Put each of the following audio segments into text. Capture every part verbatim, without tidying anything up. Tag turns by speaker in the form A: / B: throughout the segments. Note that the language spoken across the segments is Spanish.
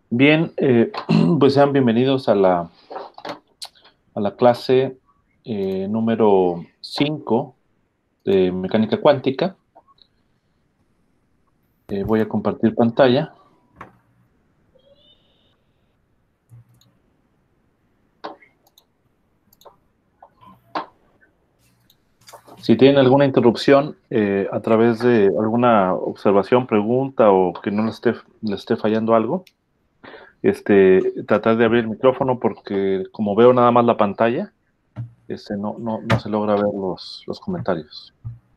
A: Bien, eh, pues sean bienvenidos a la, a la clase eh, número cinco de mecánica cuántica. Eh, voy a compartir pantalla. Si tienen alguna interrupción eh, a través de alguna observación, pregunta o que no les esté, les esté fallando algo, este, tratar de abrir el micrófono porque como veo nada más la pantalla, este, no, no, no se logra ver los, los comentarios.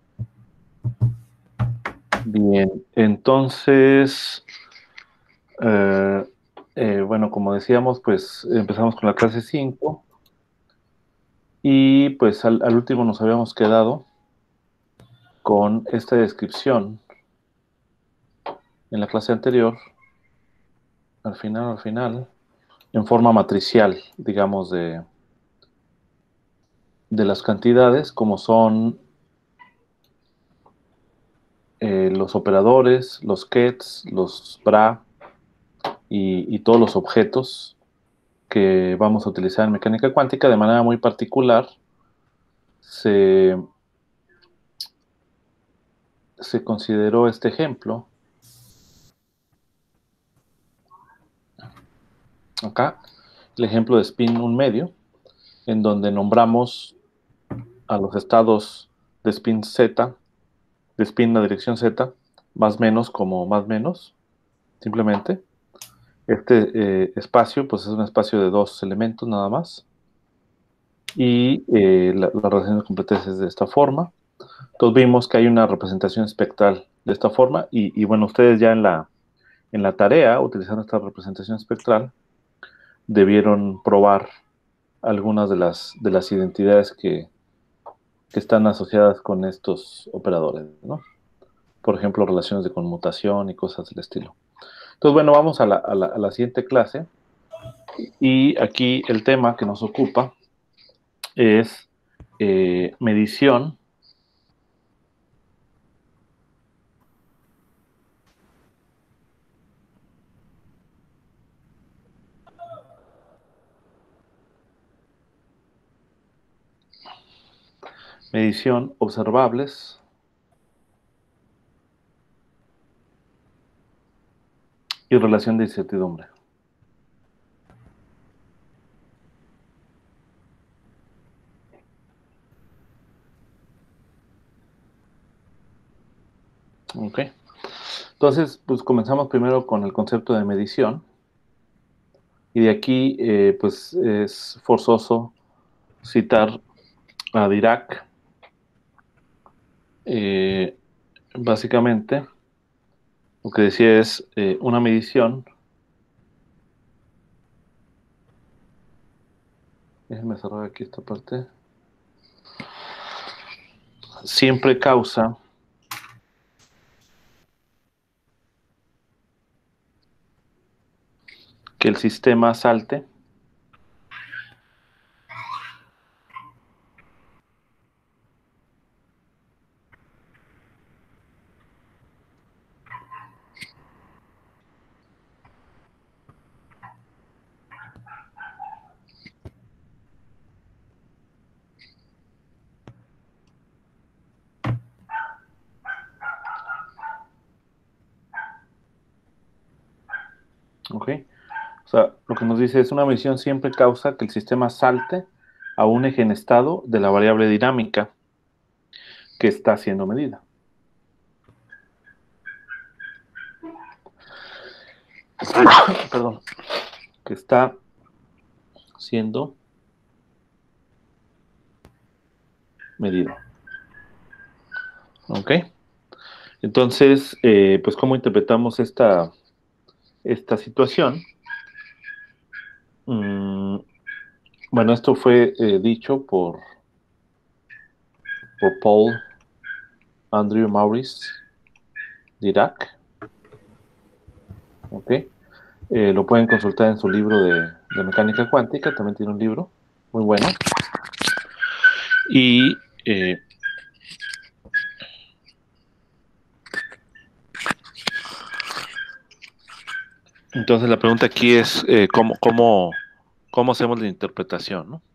A: Bien, entonces, eh, eh, bueno, como decíamos, pues empezamos con la clase cinco y pues al, al último nos habíamos quedado con esta descripción en la clase anterior, al final, al final, en forma matricial, digamos, de, de las cantidades, como son eh, los operadores, los kets, los bra y, y todos los objetos que vamos a utilizar en mecánica cuántica de manera muy particular. Se, se consideró este ejemplo acá, el ejemplo de spin un medio, en donde nombramos a los estados de spin z, de spin la dirección z, más menos como más menos, simplemente. Este eh, espacio, pues es un espacio de dos elementos nada más. Y eh, la, la relación de completas es de esta forma. Entonces vimos que hay una representación espectral de esta forma. Y, y bueno, ustedes ya en la, en la tarea, utilizando esta representación espectral, debieron probar algunas de las, de las identidades que, que están asociadas con estos operadores, ¿no? Por ejemplo, relaciones de conmutación y cosas del estilo. Entonces, bueno, vamos a la, a la, a la siguiente clase. Y aquí el tema que nos ocupa es eh, medición medición observables y relación de incertidumbre. ¿Ok? Entonces, pues comenzamos primero con el concepto de medición. Y de aquí, eh, pues es forzoso citar a Dirac. Eh, básicamente, lo que decía es eh, una medición. Déjenme cerrar aquí esta parte. Siempre causa que el sistema salte ¿ok? O sea, lo que nos dice es una medición siempre causa que el sistema salte a un eje en estado de la variable dinámica que está siendo medida. Perdón, que está siendo medida. ¿Ok? Entonces, eh, pues, ¿cómo interpretamos esta, esta situación? Mm, bueno, esto fue eh, dicho por, por Paul Andrew Maurice Dirac. ¿Ok? Eh, lo pueden consultar en su libro de, de mecánica cuántica, también tiene un libro muy bueno. Y eh, Entonces la pregunta aquí es eh, ¿cómo, cómo, cómo hacemos la interpretación, ¿no?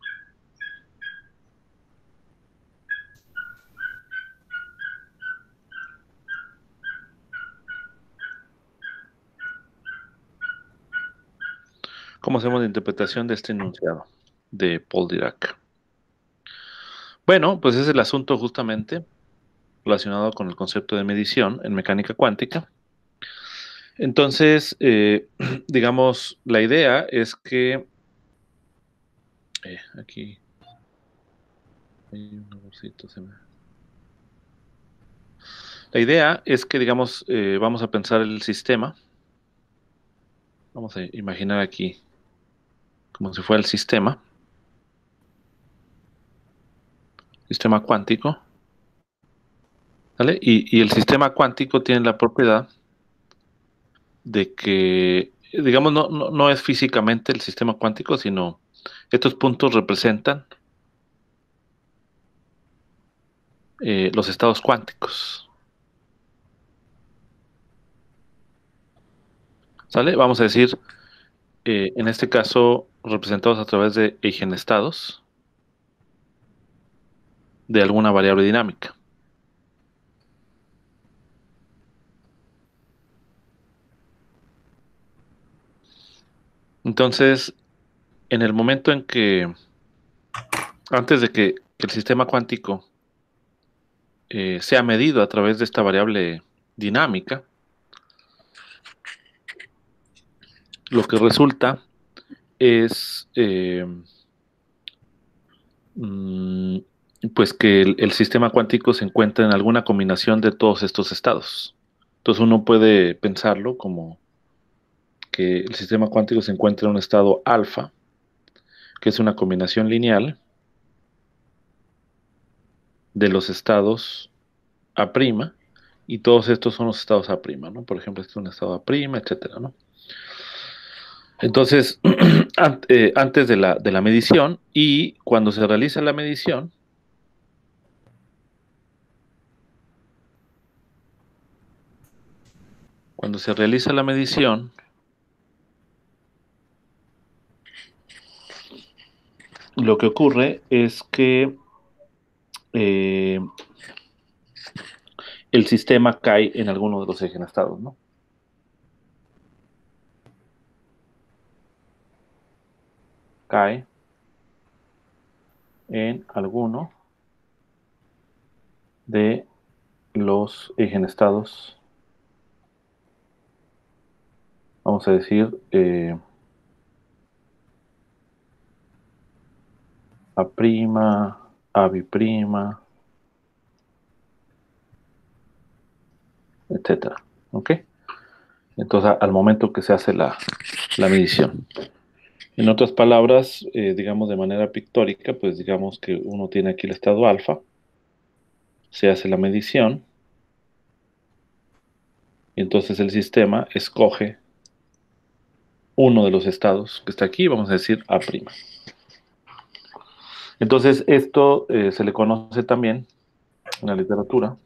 A: ¿Cómo hacemos la interpretación de este enunciado de Paul Dirac? Bueno, pues es el asunto justamente relacionado con el concepto de medición en mecánica cuántica. Entonces, eh, digamos, la idea es que eh, aquí hay un errorcito, se me- La idea es que, digamos, eh, vamos a pensar el sistema. Vamos a imaginar aquí como si fuera el sistema, sistema cuántico, ¿vale? Y, y el sistema cuántico tiene la propiedad de que, digamos, no, no, no es físicamente el sistema cuántico, sino estos puntos representan eh, los estados cuánticos, ¿sale? Vamos a decir, eh, en este caso, representados a través de eigenestados de alguna variable dinámica. Entonces, en el momento en que, antes de que, que el sistema cuántico eh, sea medido a través de esta variable dinámica, lo que resulta es eh, mm, pues que el, el sistema cuántico se encuentra en alguna combinación de todos estos estados. Entonces uno puede pensarlo como que el sistema cuántico se encuentra en un estado alfa, que es una combinación lineal de los estados A', y todos estos son los estados A', ¿no? Por ejemplo, este es un estado A', etcétera, ¿no? Entonces, an- eh, antes de la, de la medición y cuando se realiza la medición, cuando se realiza la medición, lo que ocurre es que eh, el sistema cae en alguno de los eigenestados, ¿no? Cae en alguno de los eigenestados, vamos a decir, eh, A', A biprima, etcétera. ¿Ok? Entonces, a- al momento que se hace la, la medición. En otras palabras, eh, digamos de manera pictórica, pues digamos que uno tiene aquí el estado alfa, se hace la medición, y entonces el sistema escoge uno de los estados que está aquí, vamos a decir A'. Entonces, esto eh, se le conoce también en la literatura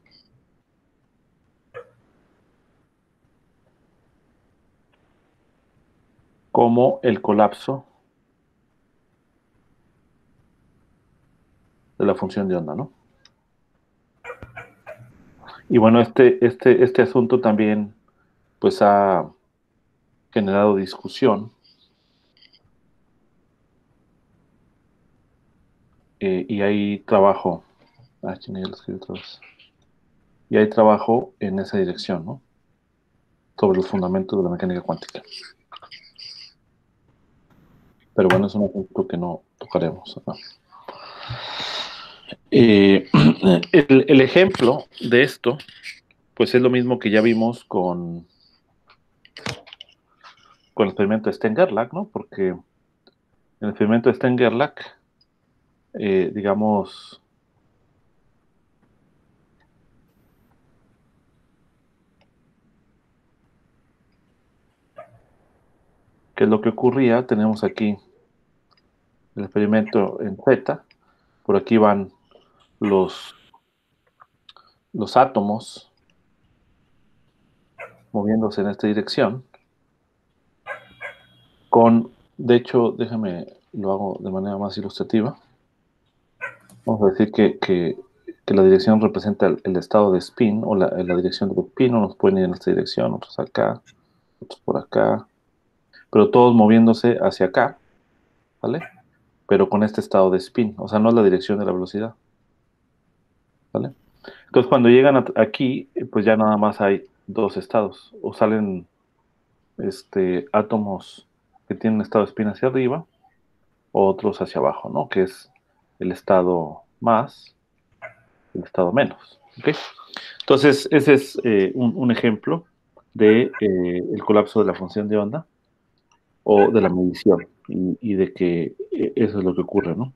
A: como el colapso de la función de onda, ¿no? Y bueno, este, este, este asunto también pues ha generado discusión eh, y hay trabajo, ah, chinga, ya lo escribí otra vez. Y hay trabajo en esa dirección, ¿no? Sobre los fundamentos de la mecánica cuántica. Pero bueno, es un asunto que no tocaremos, ¿no? Eh, el, el ejemplo de esto, pues es lo mismo que ya vimos con, con el experimento de Sten-Gerlach, ¿no? Porque en el experimento de Sten-Gerlach, eh, digamos, ¿qué es lo que ocurría? Tenemos aquí el experimento en Z, por aquí van los, los átomos moviéndose en esta dirección, con, de hecho, déjame, lo hago de manera más ilustrativa. Vamos a decir que, que, que la dirección representa el, el estado de spin, o la, la dirección del spin. Unos pueden ir en esta dirección, otros acá, otros por acá, pero todos moviéndose hacia acá, ¿vale? Pero con este estado de spin, o sea, no es la dirección de la velocidad, ¿vale? Entonces, cuando llegan a- aquí, eh, pues ya nada más hay dos estados, o salen este, átomos que tienen estado de spin hacia arriba, o otros hacia abajo, ¿no? Que es el estado más, el estado menos, ¿ok? Entonces, ese es eh, un, un ejemplo de eh, el colapso de la función de onda o de la medición y, y de que eh, eso es lo que ocurre, ¿no?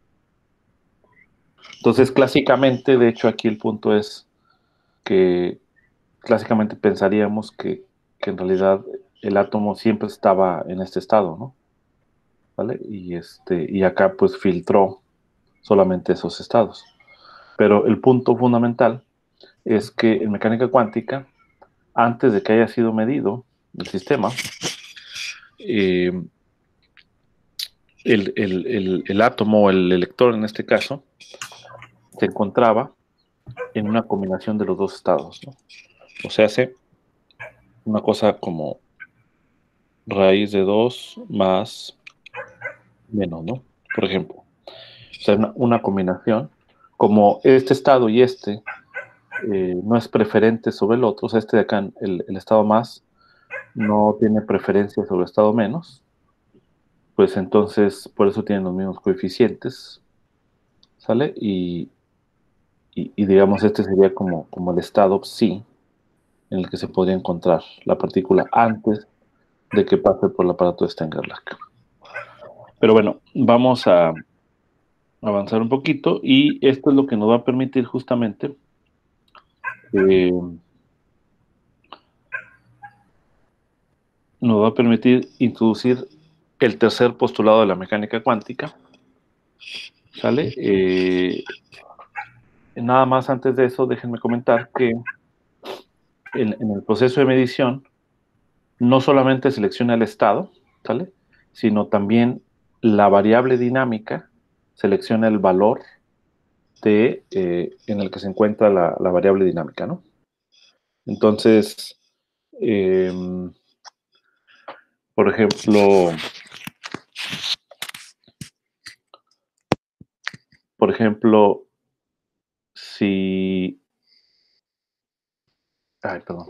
A: Entonces, clásicamente, de hecho, aquí el punto es que clásicamente pensaríamos que, que en realidad el átomo siempre estaba en este estado, ¿no? ¿Vale? Y, este, y acá pues filtró solamente esos estados. Pero el punto fundamental es que en mecánica cuántica, antes de que haya sido medido el sistema, eh, el, el, el, el átomo o el electrón en este caso se encontraba en una combinación de los dos estados, ¿no? O sea, hace una cosa como raíz de dos más menos, ¿no? Por ejemplo. O sea, una, una combinación. Como este estado y este eh, no es preferente sobre el otro, o sea, este de acá, el, el estado más, no tiene preferencia sobre el estado menos, pues entonces por eso tienen los mismos coeficientes, ¿sale? Y, y, y digamos, este sería como, como el estado psi en el que se podría encontrar la partícula antes de que pase por el aparato de Stenger-Lach. Pero bueno, vamos a avanzar un poquito y esto es lo que nos va a permitir justamente eh, nos va a permitir introducir el tercer postulado de la mecánica cuántica, ¿sale? Eh, nada más antes de eso, déjenme comentar que en, en el proceso de medición no solamente selecciona el estado, ¿sale? Sino también la variable dinámica selecciona el valor de, eh, en el que se encuentra la, la variable dinámica, ¿no? Entonces, eh, por ejemplo, por ejemplo, si... Ay, perdón.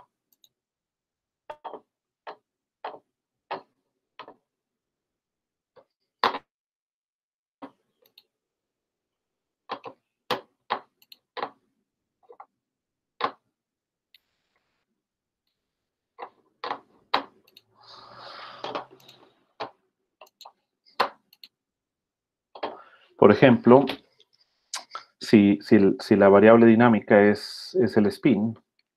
A: Por ejemplo, si, si, si la variable dinámica es, es el spin,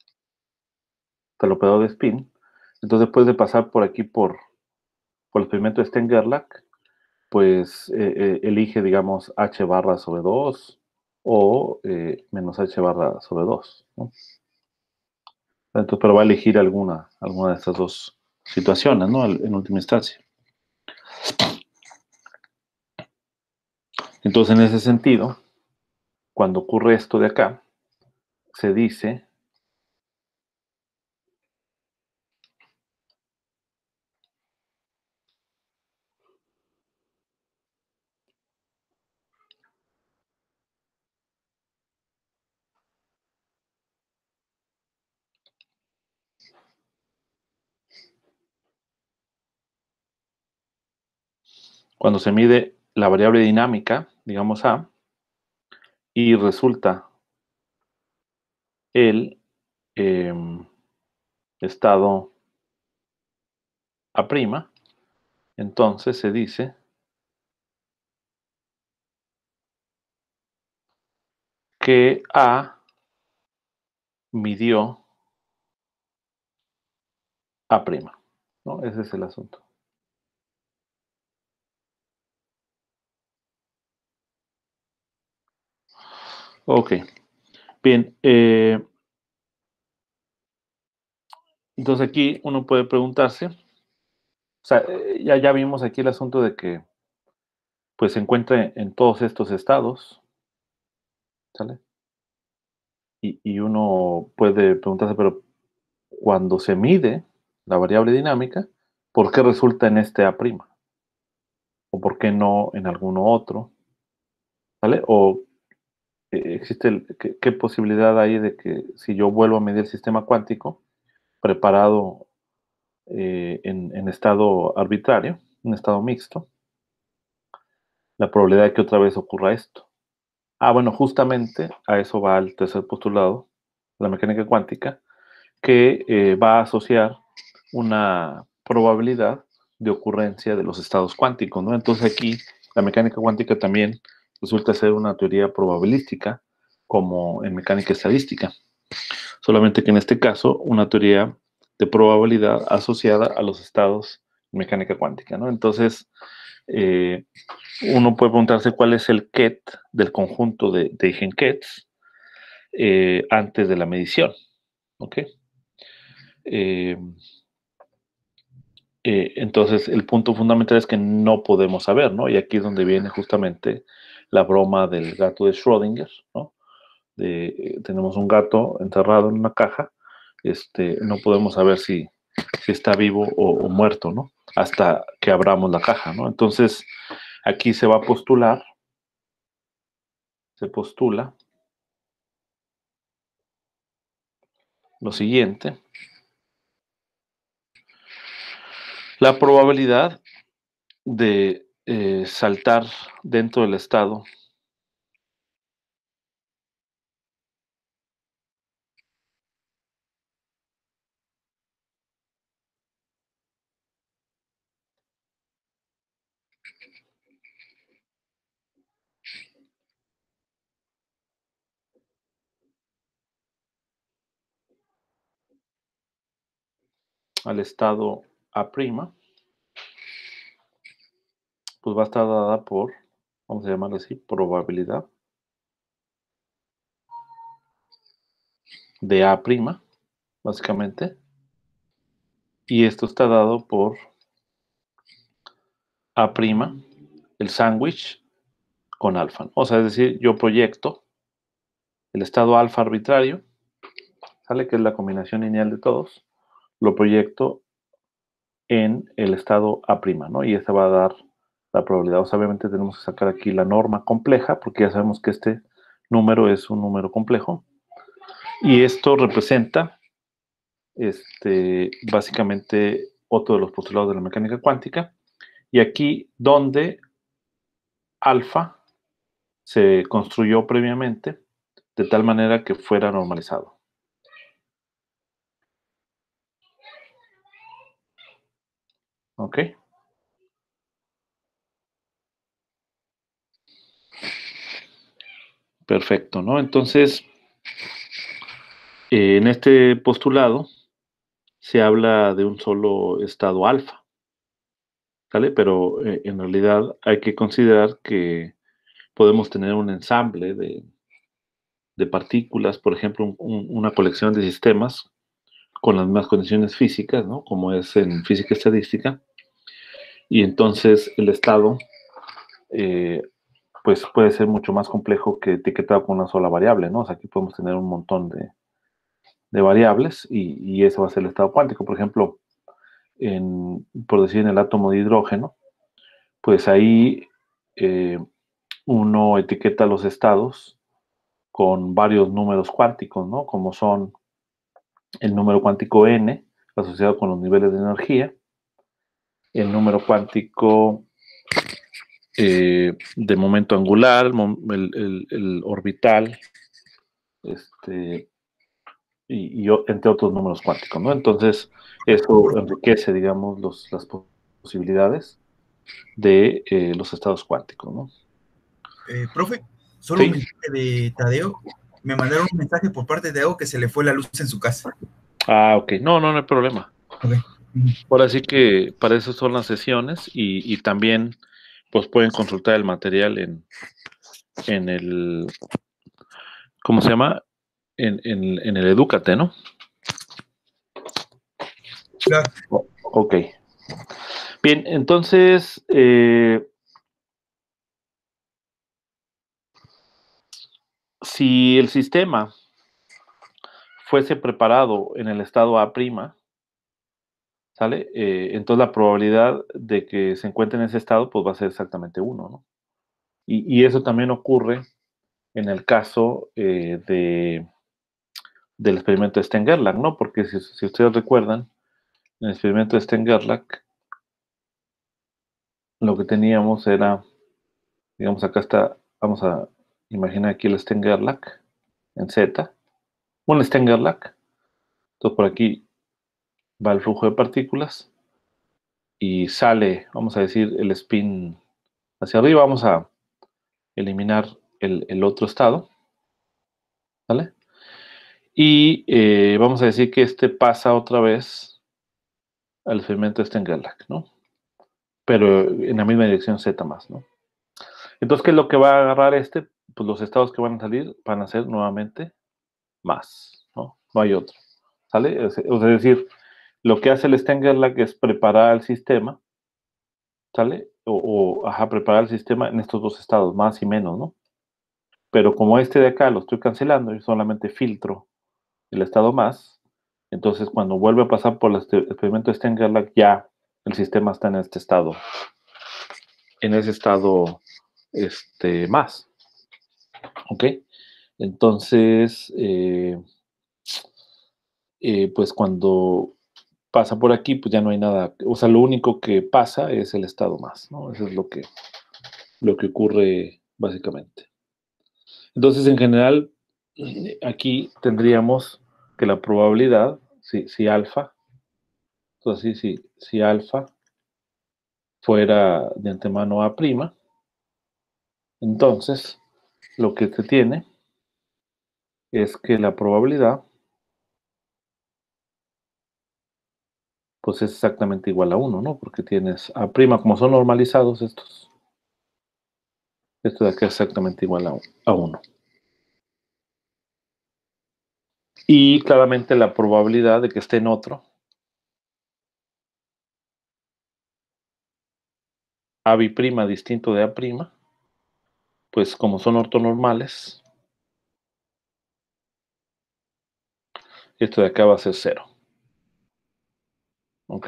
A: el operador de spin, entonces después de pasar por aquí por, por el experimento de Stenger-Lach, pues eh, eh, elige, digamos, h barra sobre dos o eh, menos h barra sobre dos, ¿no? Entonces, pero va a elegir alguna, alguna de estas dos situaciones, ¿no? En última instancia. Entonces, en ese sentido, cuando ocurre esto de acá, se dice cuando se mide la variable dinámica, digamos A, y resulta el eh, estado A', entonces se dice que A midió A', ¿no? Ese es el asunto. Ok, bien. Eh, entonces aquí uno puede preguntarse O sea, eh, ya, ya vimos aquí el asunto de que pues se encuentra en todos estos estados, ¿sale? Y, y uno puede preguntarse, pero cuando se mide la variable dinámica, ¿por qué resulta en este A'? ¿O por qué no en alguno otro? ¿Vale? ¿O eh, existe el- qué, qué posibilidad hay de que si yo vuelvo a medir el sistema cuántico preparado eh, en, en estado arbitrario, un estado mixto, la probabilidad de que otra vez ocurra esto? Ah, bueno, justamente a eso va el tercer postulado, la mecánica cuántica, que eh, va a asociar una probabilidad de ocurrencia de los estados cuánticos, ¿no? Entonces aquí la mecánica cuántica también resulta ser una teoría probabilística, como en mecánica estadística, solamente que en este caso una teoría de probabilidad asociada a los estados de mecánica cuántica, ¿no? Entonces, eh, uno puede preguntarse cuál es el ket del conjunto de, de eigenkets eh, antes de la medición, ¿ok? Eh, eh, entonces, el punto fundamental es que no podemos saber, ¿no? Y aquí es donde viene justamente la broma del gato de Schrödinger, ¿no? De, eh, tenemos un gato encerrado en una caja, este, no podemos saber si, si está vivo o, o muerto, ¿no? Hasta que abramos la caja, ¿no? Entonces, aquí se va a postular, se postula lo siguiente: la probabilidad de eh, saltar dentro del estado al estado A', pues va a estar dada por, vamos a llamarlo así, probabilidad de A', básicamente, y esto está dado por A', el sándwich con alfa. O sea, es decir, yo proyecto el estado alfa arbitrario, ¿sale? Que es la combinación lineal de todos, lo proyecto en el estado A', ¿no? Y esta va a dar la probabilidad. O sea, obviamente tenemos que sacar aquí la norma compleja, porque ya sabemos que este número es un número complejo. Y esto representa, este, básicamente, otro de los postulados de la mecánica cuántica. Y aquí donde alfa se construyó previamente de tal manera que fuera normalizado. ¿Ok? Perfecto, ¿no? Entonces, eh, en este postulado se habla de un solo estado alfa, ¿sale? Pero eh, en realidad hay que considerar que podemos tener un ensamble de, de partículas, por ejemplo, un, un, una colección de sistemas con las mismas condiciones físicas, ¿no? Como es en física estadística, y entonces el estado eh, pues puede ser mucho más complejo que etiquetado con una sola variable, ¿no? O sea, aquí podemos tener un montón de, de variables y, y ese va a ser el estado cuántico. Por ejemplo, en, por decir en el átomo de hidrógeno, pues ahí eh, uno etiqueta los estados con varios números cuánticos, ¿no? Como son el número cuántico n, asociado con los niveles de energía, el número cuántico eh, de momento angular, el, el, el orbital, este, y, y, entre otros números cuánticos, ¿no? Entonces, eso enriquece, digamos, los, las posibilidades de eh, los estados cuánticos, ¿no?
B: Eh, profe, solo un
A: Sí.
B: mensaje de Tadeo. Me mandaron un mensaje por parte de Tadeo que se le fue la luz en su casa.
A: Ah, ok. No, no, no hay problema.
B: Okay.
A: Ahora sí que para eso son las sesiones y, y también pues pueden consultar el material en, en el, ¿cómo se llama? En, en, en el Edúcate, ¿no?
B: Claro.
A: O- ok. Bien, entonces, eh, si el sistema fuese preparado en el estado A', ¿sale? Eh, entonces la probabilidad de que se encuentre en ese estado, pues va a ser exactamente uno, ¿no? Y, y eso también ocurre en el caso eh, de, del experimento de Stern-Gerlach, ¿no? Porque si, si ustedes recuerdan, en el experimento de Stern-Gerlach, lo que teníamos era, digamos, acá está, vamos a imaginar aquí el Stern-Gerlach en Z, un Stern-Gerlach, entonces por aquí va el flujo de partículas y sale, vamos a decir, el spin hacia arriba, vamos a eliminar el, el otro estado, ¿vale? Y eh, vamos a decir que este pasa otra vez al experimento de Stern-Gerlach, ¿no? Pero en la misma dirección Z más, ¿no? Entonces, ¿qué es lo que va a agarrar este? Pues los estados que van a salir van a ser nuevamente más, ¿no? No hay otro, ¿sale? Es, es decir, lo que hace el Stern-Gerlach es preparar el sistema, ¿sale? O, o, ajá, preparar el sistema en estos dos estados, más y menos, ¿no? Pero como este de acá lo estoy cancelando, yo solamente filtro el estado más, entonces cuando vuelve a pasar por el experimento de Stern-Gerlach, ya el sistema está en este estado, en ese estado este, más, ¿ok? Entonces, eh, eh, pues cuando pasa por aquí, pues ya no hay nada, o sea, lo único que pasa es el estado más, ¿no? Eso es lo que, lo que ocurre básicamente. Entonces, en general, aquí tendríamos que la probabilidad, si, si alfa, entonces si, si alfa fuera de antemano A', entonces lo que se tiene es que la probabilidad pues es exactamente igual a uno, ¿no? Porque tienes A', como son normalizados estos, esto de acá es exactamente igual a, a uno. Y claramente la probabilidad de que esté en otro, A' distinto de A', pues como son ortonormales, esto de acá va a ser cero. ¿Ok?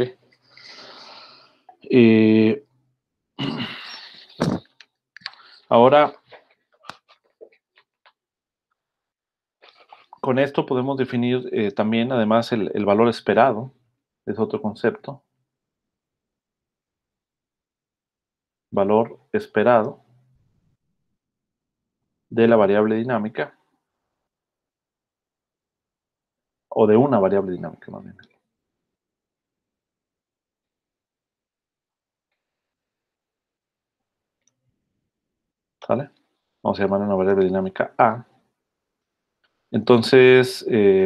A: Eh, ahora, con esto podemos definir eh, también, además, el, el valor esperado, es otro concepto. Valor esperado de la variable dinámica, o de una variable dinámica, más bien. ¿Sale? Vamos a llamar una variable dinámica A. Entonces, eh,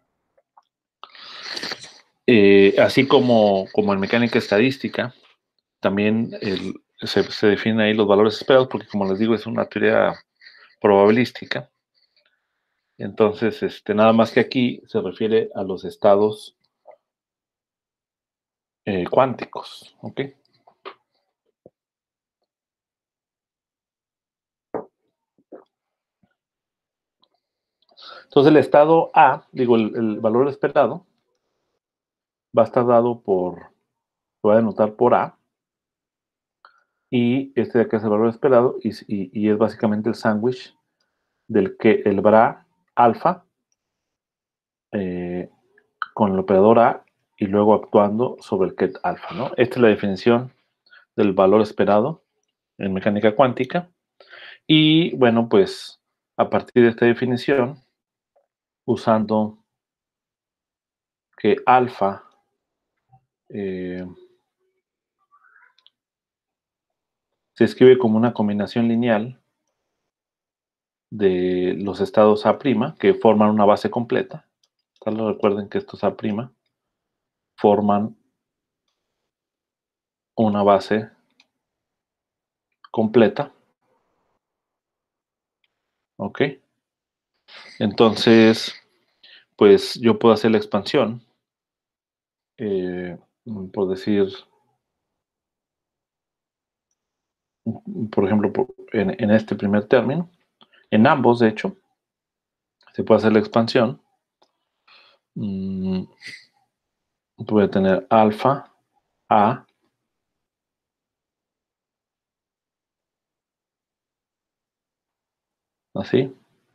A: eh, así como, como en mecánica estadística, también el, se, se definen ahí los valores esperados, porque como les digo, es una teoría probabilística. Entonces, este, nada más que aquí se refiere a los estados eh, cuánticos, ¿ok? Entonces, el estado A, digo, el, el valor esperado, va a estar dado por, lo voy a denotar por A, y este de acá es el valor esperado, y, y, y es básicamente el sándwich del que el bra alfa eh, con el operador A y luego actuando sobre el ket alfa, ¿no? Esta es la definición del valor esperado en mecánica cuántica. Y bueno, pues a partir de esta definición, usando que alfa eh, se escribe como una combinación lineal de los estados A' que forman una base completa. Tal, recuerden que estos A' forman una base completa. ¿Ok? Entonces, pues yo puedo hacer la expansión, eh, por decir, por ejemplo, por, en, en este primer término, en ambos, de hecho, se puede hacer la expansión. Mm, voy a tener alfa A así.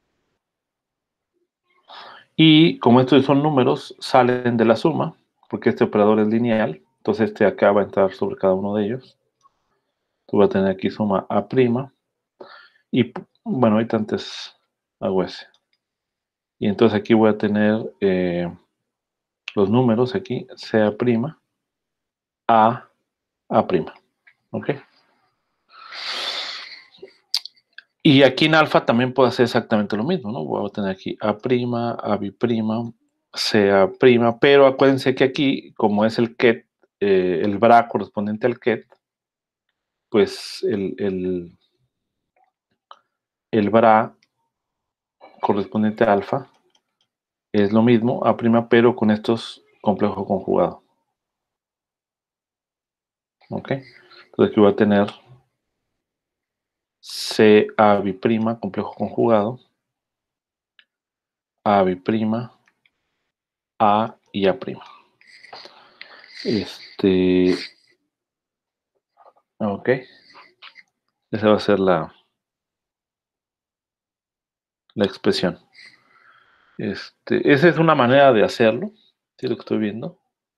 A: Y como estos son números, salen de la suma, porque este operador es lineal, entonces este acá va a entrar sobre cada uno de ellos. Tú vas a tener aquí suma A', y bueno, ahorita antes hago ese. Y entonces aquí voy a tener eh, los números aquí, C', A, A', ¿ok? Y aquí en alfa también puedo hacer exactamente lo mismo, ¿no? Voy a tener aquí A', A', C', pero acuérdense que aquí, como es el ket, eh, el bra correspondiente al ket, pues el, el, el bra correspondiente a alfa es lo mismo, A', pero con estos complejos conjugados. ¿Ok? Entonces aquí voy a tener C', complejo conjugado, A', A y A'. Este, ok, esa va a ser la, la expresión. Este, esa es una manera de hacerlo, ¿sí lo que estoy viendo?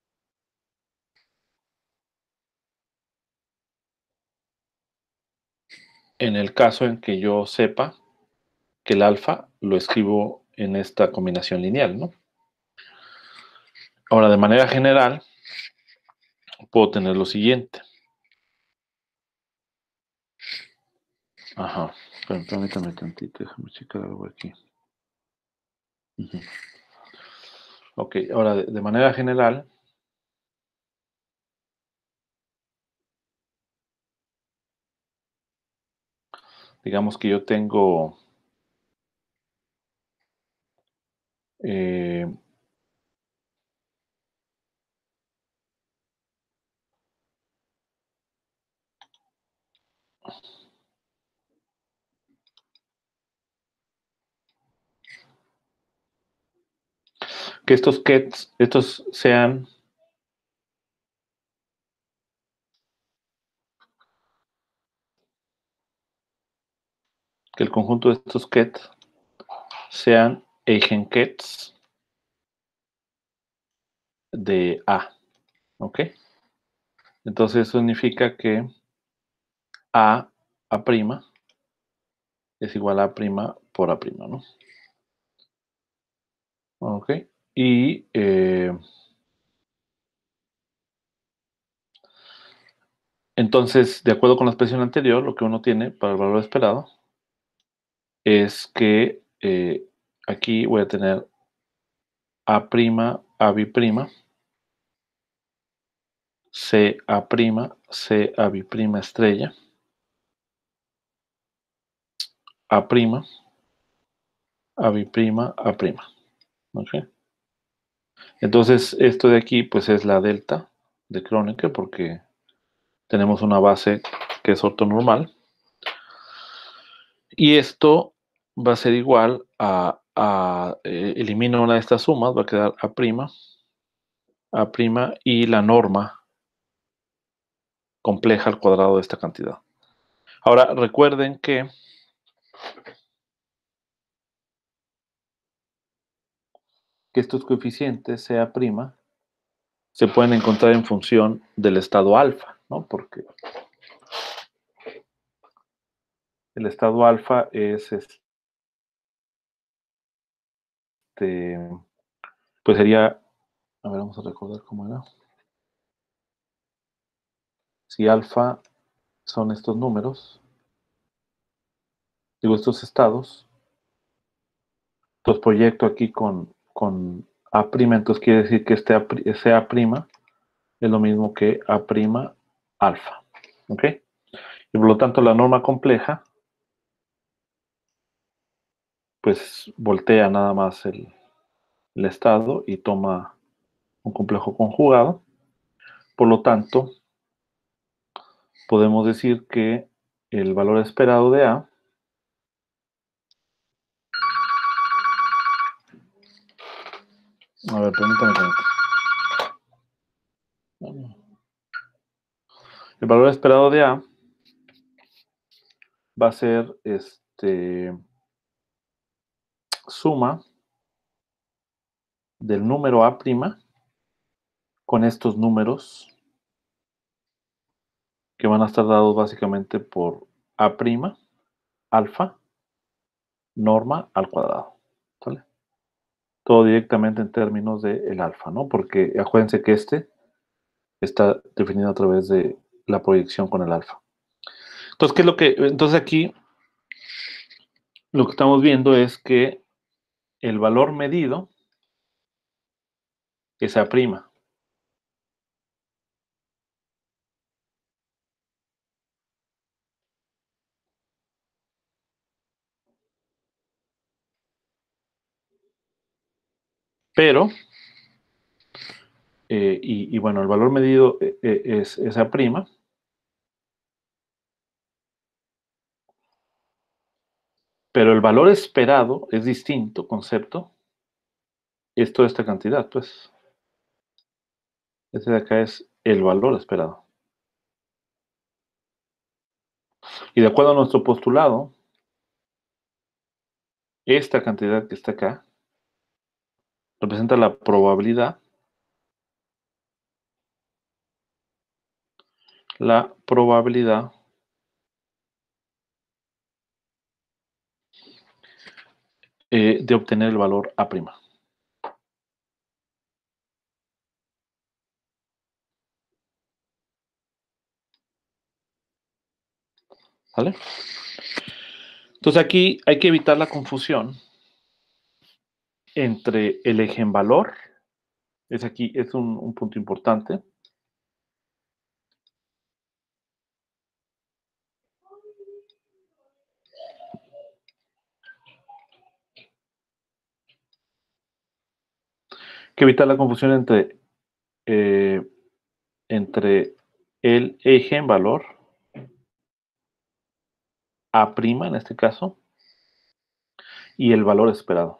A: En el caso en que yo sepa que el alfa lo escribo en esta combinación lineal, ¿no? Ahora, de manera general, puedo tener lo siguiente. Ajá, pero permítame tantito, déjame checar algo aquí. Uh-huh. Ok, ahora, de, de manera general, digamos que yo tengo eh, que estos kets, estos sean que el conjunto de estos kets sean eigenkets de A, ¿ok? Entonces eso significa que A, A' es igual a A' por A', ¿no? Ok, y eh, entonces, de acuerdo con la expresión anterior, lo que uno tiene para el valor esperado es que eh, aquí voy a tener A', A', C, A', C, A' estrella, A', A', A', ¿ok? Entonces, esto de aquí, pues es la delta de Kronecker, porque tenemos una base que es ortonormal. Y esto va a ser igual a, a eh, elimino una de estas sumas, va a quedar A', A' y la norma compleja al cuadrado de esta cantidad. Ahora, recuerden que que estos coeficientes, C', se pueden encontrar en función del estado alfa, ¿no? Porque el estado alfa es este, pues sería, a ver, vamos a recordar cómo era. Si alfa son estos números, digo, estos estados, los proyecto aquí con, con A', entonces quiere decir que este A', ese A' es lo mismo que A' alfa, ¿ok? Y por lo tanto la norma compleja, pues voltea nada más el, el estado y toma un complejo conjugado. Por lo tanto, podemos decir que el valor esperado de A a ver, permítame tantito. El valor esperado de A va a ser este suma del número A' con estos números que van a estar dados básicamente por A', alfa, norma al cuadrado. ¿Sale? Todo directamente en términos del alfa, ¿no? Porque acuérdense que este está definido a través de la proyección con el alfa. Entonces, ¿qué es lo que? Entonces aquí lo que estamos viendo es que el valor medido es A'. Pero, eh, y, y, bueno, el valor medido eh, eh, es, es A', pero el valor esperado es distinto concepto. Es toda esta cantidad, pues. Este de acá es el valor esperado. Y de acuerdo a nuestro postulado, esta cantidad que está acá representa la probabilidad, la probabilidad eh, de obtener el valor A'. ¿Vale? Entonces aquí hay que evitar la confusión entre el eigenvalor, es aquí, es un, un punto importante, que evitar la confusión entre, eh, entre el eigenvalor, A' en este caso, y el valor esperado.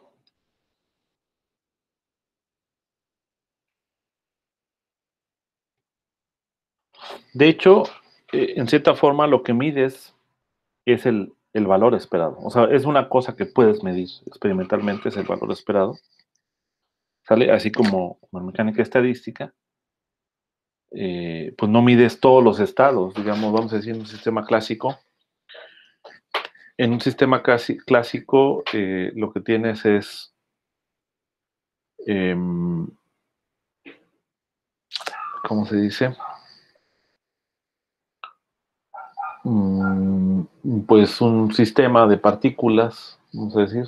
A: De hecho, eh, en cierta forma lo que mides es el, el valor esperado. O sea, es una cosa que puedes medir experimentalmente, es el valor esperado. ¿Sale? Así como en mecánica estadística, eh, pues no mides todos los estados, digamos, vamos a decir, en un sistema clásico. En un sistema casi, clásico, eh, lo que tienes es, eh, ¿cómo se dice? Mm, pues un sistema de partículas, vamos a decir,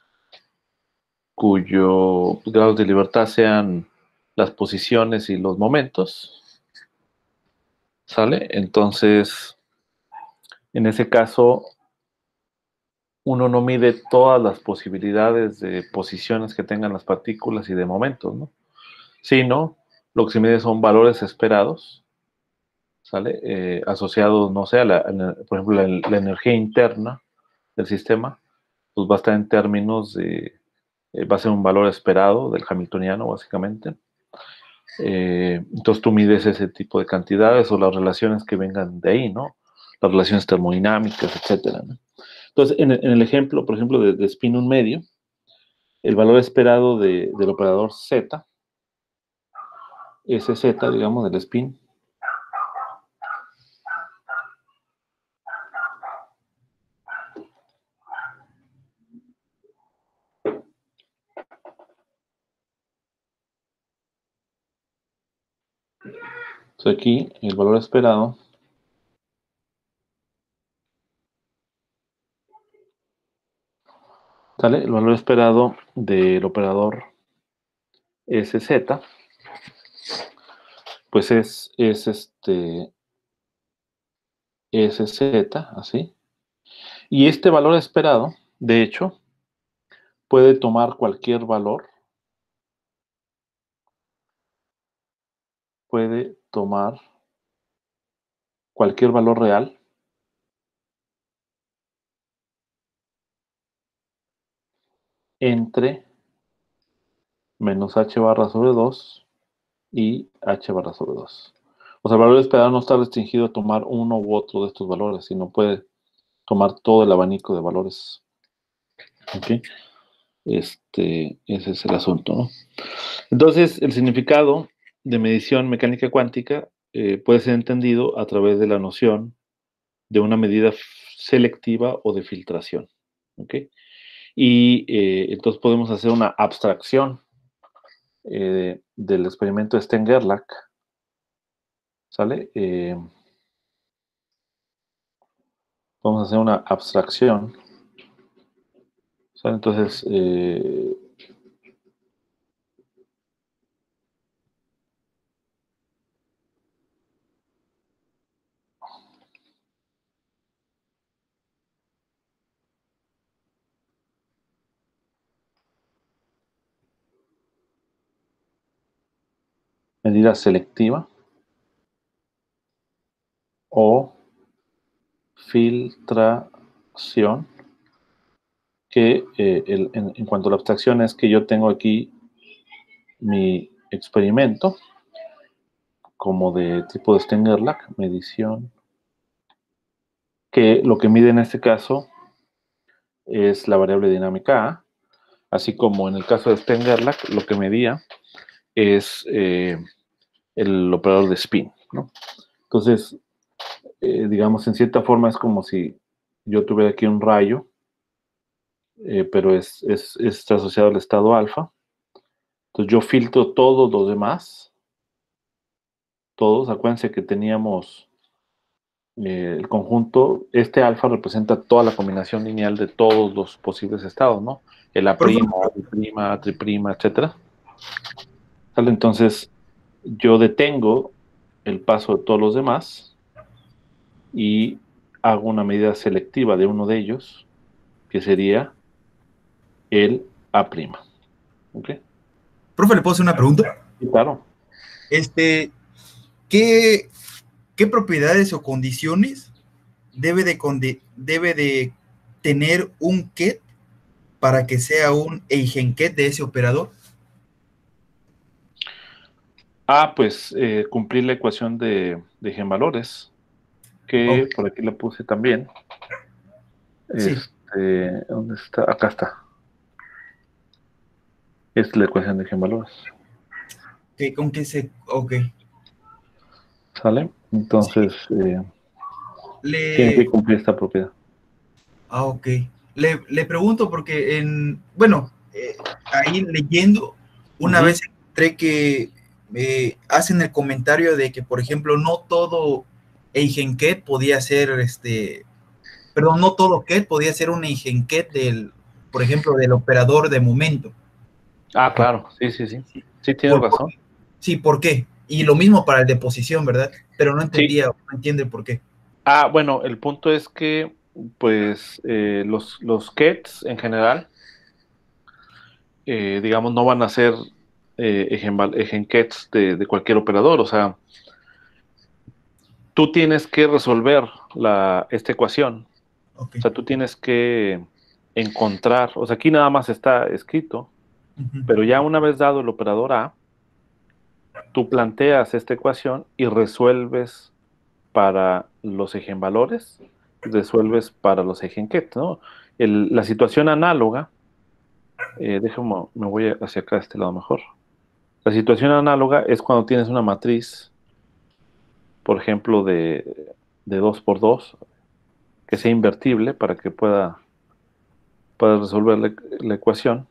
A: cuyo grados de libertad sean las posiciones y los momentos, ¿sale? Entonces, en ese caso, uno no mide todas las posibilidades de posiciones que tengan las partículas y de momentos, ¿no? Sino lo que se mide son valores esperados, ¿sale? Eh, asociados, no sé, a la, a la, por ejemplo, la, la energía interna del sistema, pues va a estar en términos de, eh, va a ser un valor esperado del hamiltoniano, básicamente. Eh, entonces tú mides ese tipo de cantidades o las relaciones que vengan de ahí, ¿no? Las relaciones termodinámicas, etcétera, ¿no? Entonces, en el, en el ejemplo, por ejemplo, de, de spin un medio, el valor esperado de, del operador Z, ese Z, digamos, del spin, entonces aquí el valor esperado ¿sale? El valor esperado del operador S Z, pues es, es este S Z, así. Y este valor esperado, de hecho, puede tomar cualquier valor, puede tomar cualquier valor real entre menos h barra sobre dos y h barra sobre dos. O sea, el valor esperado no está restringido a tomar uno u otro de estos valores, sino puede tomar todo el abanico de valores. ¿Ok? Este, ese es el asunto, ¿no? Entonces, el significado de medición mecánica cuántica eh, puede ser entendido a través de la noción de una medida selectiva o de filtración. ¿Ok? Y eh, entonces podemos hacer una abstracción eh, del experimento de Stern-Gerlach. ¿Sale? Eh, vamos a hacer una abstracción. ¿Sale? Entonces, eh, medida selectiva o filtración, que eh, el, en, en cuanto a la abstracción es que yo tengo aquí mi experimento como de tipo de Stern-Gerlach, medición, que lo que mide en este caso es la variable dinámica A, así como en el caso de Stern-Gerlach lo que medía es eh, el operador de spin, ¿no? Entonces, eh, digamos, en cierta forma es como si yo tuviera aquí un rayo, eh, pero es, es, está asociado al estado alfa. Entonces yo filtro todos los demás, todos, acuérdense que teníamos eh, el conjunto, este alfa representa toda la combinación lineal de todos los posibles estados, ¿no? El A',
B: Profe,
A: A', A', tri', etcétera. ¿Sale? Entonces yo detengo el paso de todos los demás y hago una medida selectiva de uno de ellos, que sería el A'. ¿Ok?
B: profe, ¿le puedo hacer una pregunta?
A: Y claro.
B: Este, ¿qué, qué propiedades o condiciones debe de, conde, debe de tener un ket para que sea un eigenket de ese operador?
A: Ah, pues eh, cumplir la ecuación de, de eigenvalores, que
B: Okay.
A: por aquí la puse también.
B: Sí.
A: Este, ¿dónde está? Acá está. Es la ecuación de eigenvalores.
B: Okay, ¿con qué se...? Ok.
A: ¿Sale? Entonces, eh, tiene
B: Le...
A: que cumplir esta propiedad.
B: Ah, ok. Le, le pregunto porque en... Bueno, eh, ahí leyendo, una
A: Uh-huh.
B: vez encontré que eh, hacen el comentario de que, por ejemplo, no todo eigenket podía ser, este... Perdón, no todo ket podía ser un eigenket del, por ejemplo, del operador de momento.
A: Ah, claro, sí, sí, sí. Sí, tienes
B: Por, por,
A: razón.
B: sí, ¿por qué? Y lo mismo para el de posición, ¿verdad? Pero no
A: Sí.
B: entendía, no entiende por qué.
A: Ah, bueno, el punto es que, pues, eh, los, los kets en general, eh, digamos, no van a ser eh, egenval- egenkets de, de cualquier operador. O sea, tú tienes que resolver la, esta ecuación.
B: Ok.
A: O sea, tú tienes que encontrar, o sea, aquí nada más está escrito,
B: Uh-huh.
A: pero ya una vez dado el operador A, tú planteas esta ecuación y resuelves para los eigenvalores, y resuelves para los eigenket, ¿no? El, la situación análoga, eh, déjame, me voy hacia acá, a este lado mejor. La situación análoga es cuando tienes una matriz, por ejemplo, de, de dos por dos, que sea invertible para que pueda, pueda resolver la, la ecuación.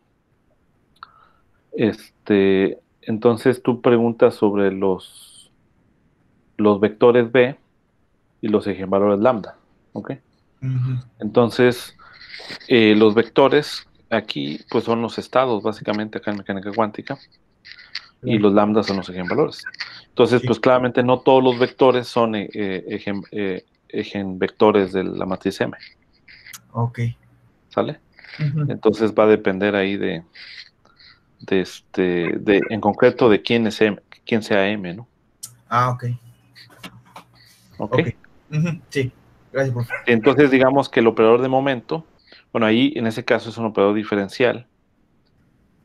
A: Este, entonces tú preguntas sobre los, los vectores B y los eigenvalores lambda, ¿ok?
B: Uh-huh.
A: Entonces, eh, los vectores aquí, pues son los estados, básicamente, acá en mecánica cuántica, y
B: Claro.
A: los lambdas son los eigenvalores. Entonces,
B: Sí.
A: pues claramente no todos los vectores son eh, egen, eh, eigenvectores de la matriz M,
B: Ok.
A: ¿sale?
B: Uh-huh.
A: Entonces va a depender ahí de, de este, de, en concreto de quién es M, quién sea M, ¿no?
B: Ah, ok.
A: ¿Ok?
B: Ok. Uh-huh. Sí. Gracias, profe.
A: Entonces, digamos que el operador de momento, bueno, ahí en ese caso es un operador diferencial,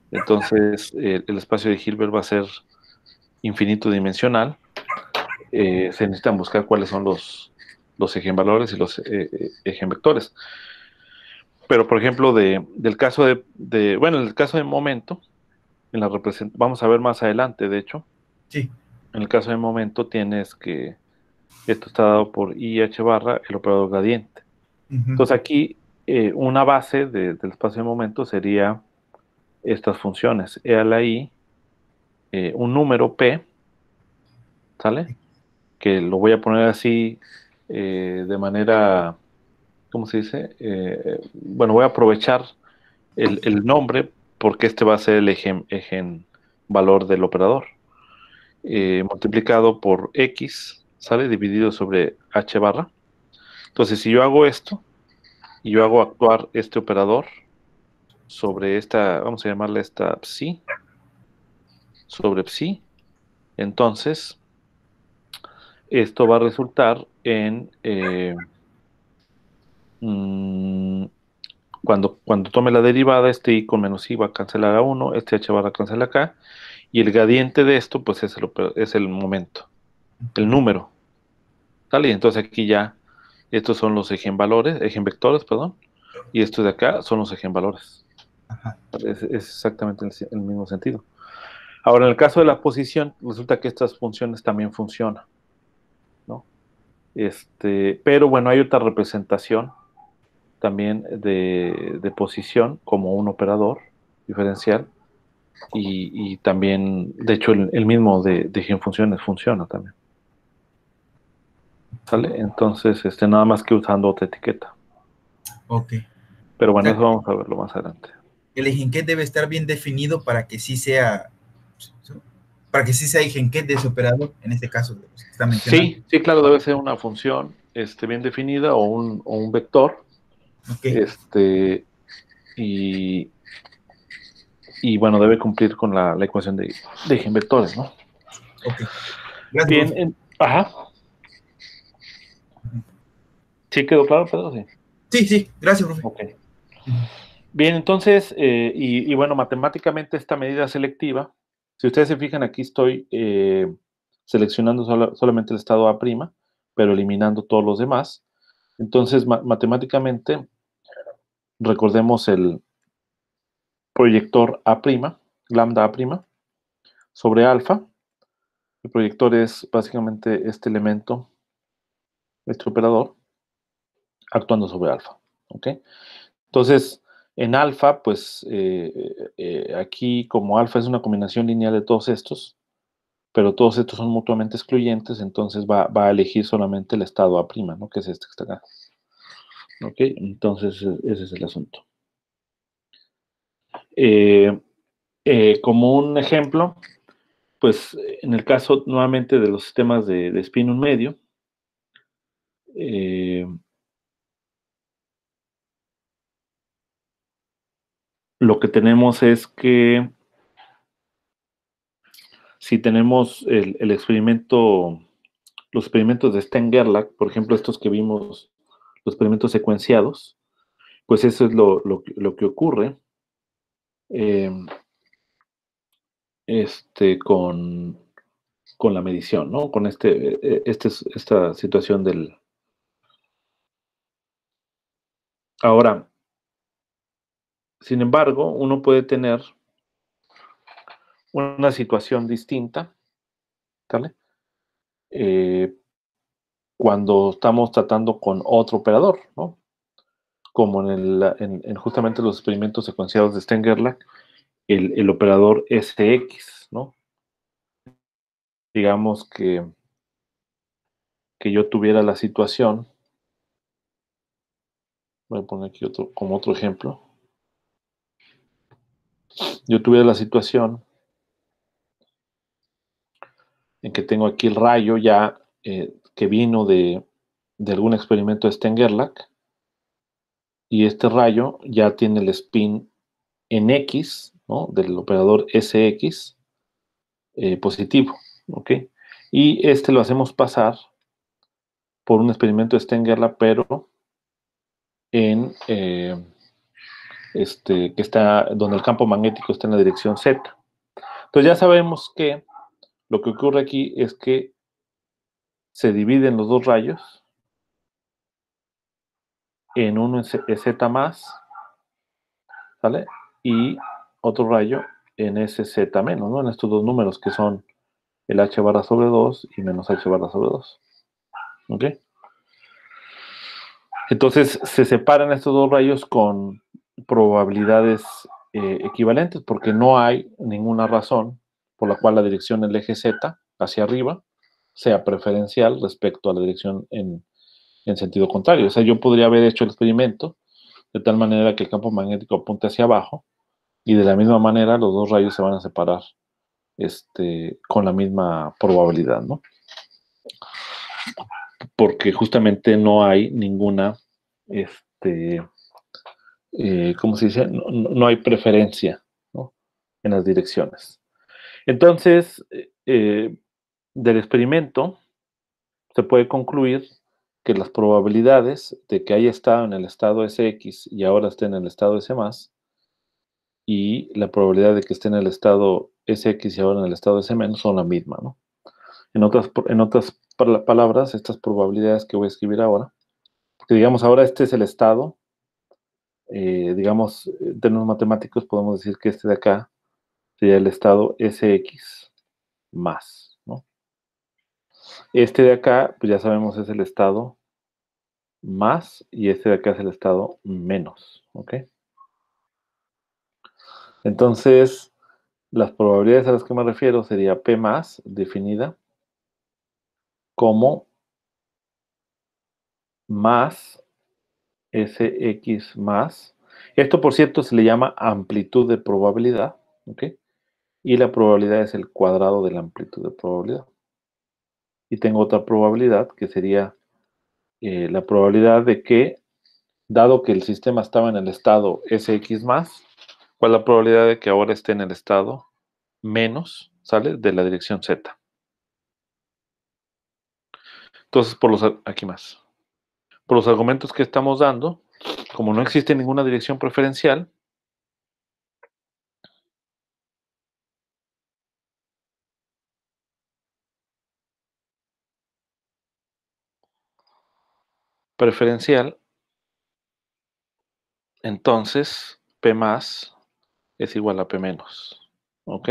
A: Entonces, eh, el espacio de Hilbert va a ser infinito dimensional. Eh, se necesitan buscar cuáles son los, los eigenvalores y los eh, eigenvectores. Pero, por ejemplo, de, del caso de, de, bueno, en el caso de momento, en la represent vamos a ver más adelante, de hecho,
B: Sí.
A: en el caso de momento tienes que esto está dado por I H barra el operador gradiente.
B: Ujú.
A: Entonces aquí eh, una base de, del espacio de momento sería estas funciones, E a la I, eh, un número P, ¿sale? Que lo voy a poner así eh, de manera, ¿cómo se dice? Eh, bueno, voy a aprovechar el, el nombre porque este va a ser el eje, eje valor del operador. Eh, multiplicado por X, ¿sale? Dividido sobre H barra. Entonces, si yo hago esto y yo hago actuar este operador sobre esta, vamos a llamarle esta psi, sobre psi, entonces esto va a resultar en eh, mmm, cuando, cuando tome la derivada, este i con menos i va a cancelar a uno, este h va a cancelar acá, y el gradiente de esto, pues es el, es el momento, el número. ¿Sale? Y entonces aquí ya, estos son los eigenvalores, eigenvectores, perdón, y estos de acá son los eigenvalores.
B: Ajá.
A: Es, es exactamente el, el mismo sentido. Ahora, en el caso de la posición, resulta que estas funciones también funcionan, ¿no? Este, pero bueno, hay otra representación también de, de posición como un operador diferencial y, y también, de hecho, el, el mismo de, de eigenfunciones funciona también. ¿Sale? Entonces, este, nada más que usando otra etiqueta.
B: Ok.
A: Pero
B: O
A: bueno,
B: sea,
A: eso vamos a verlo más adelante.
B: el eigenket debe estar bien definido para que sí sea, para que sí sea eigenket de ese operador, en este caso de los que está mencionando.
A: Sí, sí, claro, debe ser una función este, bien definida o un, o un vector.
B: Ok.
A: Este, y, y bueno, debe cumplir con la, la ecuación de, de eigenvectores, ¿no?
B: Ok. Gracias,
A: Bien,
B: profe.
A: en, ajá. ¿Sí quedó claro, Pedro? Sí.
B: Sí, sí, gracias, profe.
A: Ok. Bien, entonces, eh, y, y, bueno, matemáticamente esta medida selectiva, si ustedes se fijan, aquí estoy eh, seleccionando solo, solamente el estado A', pero eliminando todos los demás. Entonces, ma matemáticamente, recordemos el proyector A', lambda A', sobre alfa. El proyector es básicamente este elemento, este operador, actuando sobre alfa. ¿Ok? Entonces, en alfa, pues eh, eh, aquí como alfa es una combinación lineal de todos estos, pero todos estos son mutuamente excluyentes, entonces va, va a elegir solamente el estado A', ¿no? Que es este que está acá. ¿Ok? Entonces, ese es el asunto. Eh, eh, como un ejemplo, pues en el caso nuevamente de los sistemas de, de spin un medio, eh, lo que tenemos es que si tenemos el, el experimento, los experimentos de Stern-Gerlach, por ejemplo, estos que vimos, los experimentos secuenciados, pues eso es lo, lo, lo que ocurre eh, este, con, con la medición, ¿no? Con este, este, esta situación del... Ahora, sin embargo, uno puede tener una situación distinta, ¿vale? Eh, cuando estamos tratando con otro operador, ¿no? Como en, el, en, en justamente los experimentos secuenciados de Stern-Gerlach, el, el operador S X, ¿no? Digamos que, que yo tuviera la situación, voy a poner aquí otro, como otro ejemplo, yo tuviera la situación en que tengo aquí el rayo ya eh, que vino de, de algún experimento de Stern-Gerlach, y este rayo ya tiene el spin en X, ¿no? Del operador S X eh, positivo, ¿ok? Y este lo hacemos pasar por un experimento de Stern-Gerlach, pero en, eh, este, que está, donde el campo magnético está en la dirección Z. Entonces ya sabemos que lo que ocurre aquí es que se dividen los dos rayos en uno es Z más, ¿sale? Y otro rayo en ese Z menos, ¿no? En estos dos números que son el H barra sobre dos y menos H barra sobre dos. ¿Ok? Entonces se separan estos dos rayos con probabilidades eh, equivalentes porque no hay ninguna razón por la cual la dirección del eje Z hacia arriba sea preferencial respecto a la dirección en, en sentido contrario. O sea, yo podría haber hecho el experimento de tal manera que el campo magnético apunte hacia abajo y de la misma manera los dos rayos se van a separar este, con la misma probabilidad, ¿no? Porque justamente no hay ninguna, este, eh, ¿cómo se dice? No, no hay preferencia, ¿no? En las direcciones. Entonces, eh, del experimento se puede concluir que las probabilidades de que haya estado en el estado S X y ahora esté en el estado S más, y la probabilidad de que esté en el estado S X y ahora en el estado S menos son la misma, ¿no? En otras, en otras palabras, estas probabilidades que voy a escribir ahora, que digamos ahora este es el estado, eh, digamos, en términos matemáticos podemos decir que este de acá sería el estado S X más, ¿no? Este de acá, pues ya sabemos, es el estado más y este de acá es el estado menos, ¿ok? Entonces, las probabilidades a las que me refiero sería P más, definida como más S X más. Esto, por cierto, se le llama amplitud de probabilidad, ¿ok? Y la probabilidad es el cuadrado de la amplitud de probabilidad. Y tengo otra probabilidad que sería eh, la probabilidad de que, dado que el sistema estaba en el estado S X más, ¿cuál es la probabilidad de que ahora esté en el estado menos, ¿sale? De la dirección Z. Entonces, por los, aquí más. Por los argumentos que estamos dando, como no existe ninguna dirección preferencial, preferencial, entonces P más es igual a P menos. ¿Ok?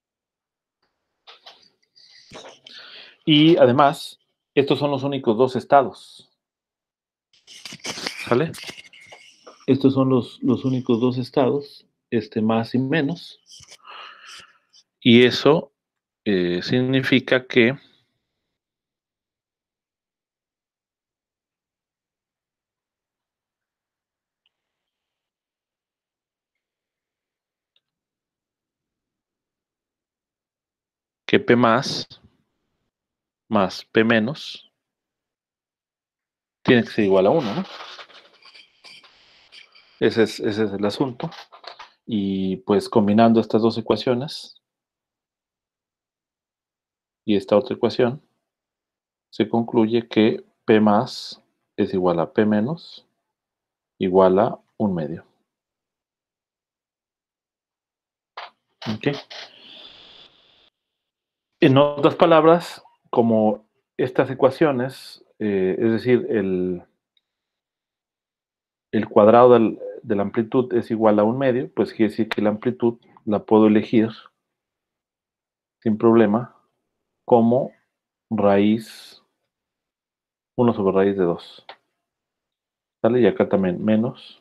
A: Y además, estos son los únicos dos estados. ¿Sale? Estos son los, los únicos dos estados, este más y menos. Y eso eh, significa que que P más más P menos tiene que ser igual a uno, ¿no? Ese es, ese es el asunto. Y pues combinando estas dos ecuaciones y esta otra ecuación, se concluye que P más es igual a P menos igual a un medio. ¿Ok? En otras palabras, como estas ecuaciones, eh, es decir, el, el cuadrado del, de la amplitud es igual a un medio, pues quiere decir que la amplitud la puedo elegir sin problema como raíz uno sobre raíz de dos. ¿Sale? Y acá también menos.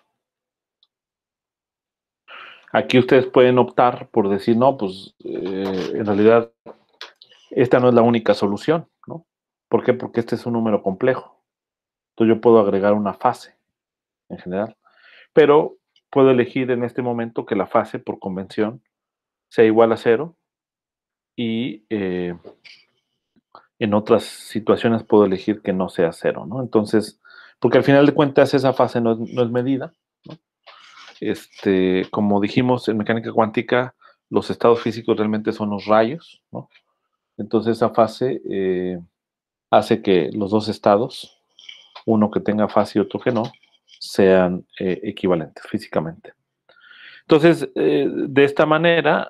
A: Aquí ustedes pueden optar por decir, no, pues eh, en realidad esta no es la única solución, ¿no? ¿Por qué? Porque este es un número complejo. Entonces yo puedo agregar una fase en general. Pero puedo elegir en este momento que la fase, por convención, sea igual a cero. Y eh, en otras situaciones puedo elegir que no sea cero, ¿no? Entonces, porque al final de cuentas esa fase no es, no es medida, ¿no? Este, como dijimos en mecánica cuántica, los estados físicos realmente son los rayos, ¿no? Entonces esa fase eh, hace que los dos estados, uno que tenga fase y otro que no, sean eh, equivalentes físicamente. Entonces, eh, de esta manera,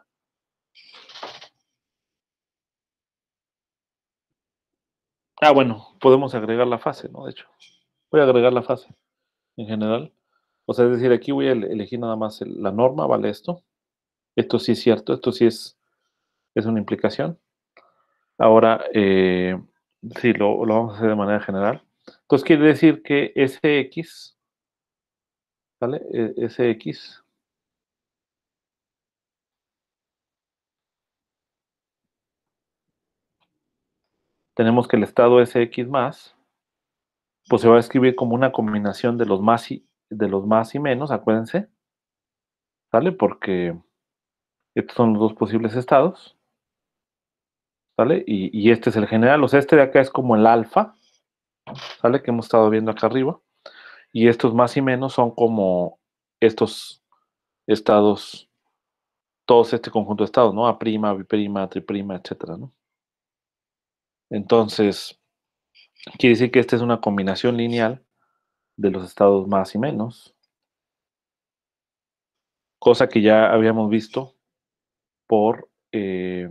A: ah, bueno, podemos agregar la fase, ¿no? De hecho, voy a agregar la fase en general. O sea, es decir, aquí voy a elegir nada más el, la norma, vale esto. Esto sí es cierto, esto sí es, es una implicación. Ahora, eh, sí, lo, lo vamos a hacer de manera general. Entonces quiere decir que Sx, ¿vale? E- Sx tenemos que el estado Sx más, pues se va a escribir como una combinación de los más y, de los más y menos, acuérdense, ¿sale? Porque estos son los dos posibles estados, ¿sale? Y, y este es el general, o sea, este de acá es como el alfa, ¿sale? Que hemos estado viendo acá arriba. Y estos más y menos son como estos estados, todos este conjunto de estados, ¿no? A', B', T', etcétera, ¿no? Entonces, quiere decir que esta es una combinación lineal de los estados más y menos, cosa que ya habíamos visto por eh,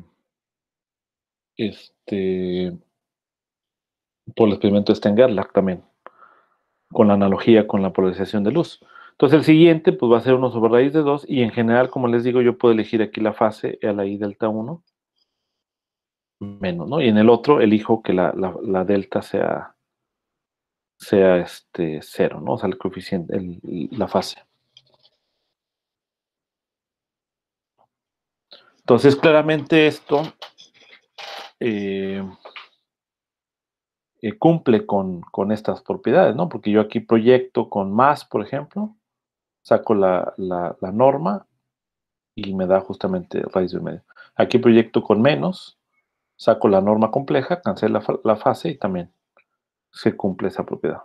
A: este por el experimento de Stern-Gerlach también, con la analogía con la polarización de luz. Entonces el siguiente pues va a ser uno sobre raíz de dos y en general, como les digo, yo puedo elegir aquí la fase a la i delta uno menos, ¿no? Y en el otro elijo que la, la, la delta sea, sea este cero, ¿no? O sea, el coeficiente, el, la fase. Entonces, claramente esto eh, eh, cumple con, con, estas propiedades, ¿no? Porque yo aquí proyecto con más, por ejemplo, saco la, la, la norma y me da justamente raíz de medio. Aquí proyecto con menos, saco la norma compleja, cancelo la, la fase y también se cumple esa propiedad.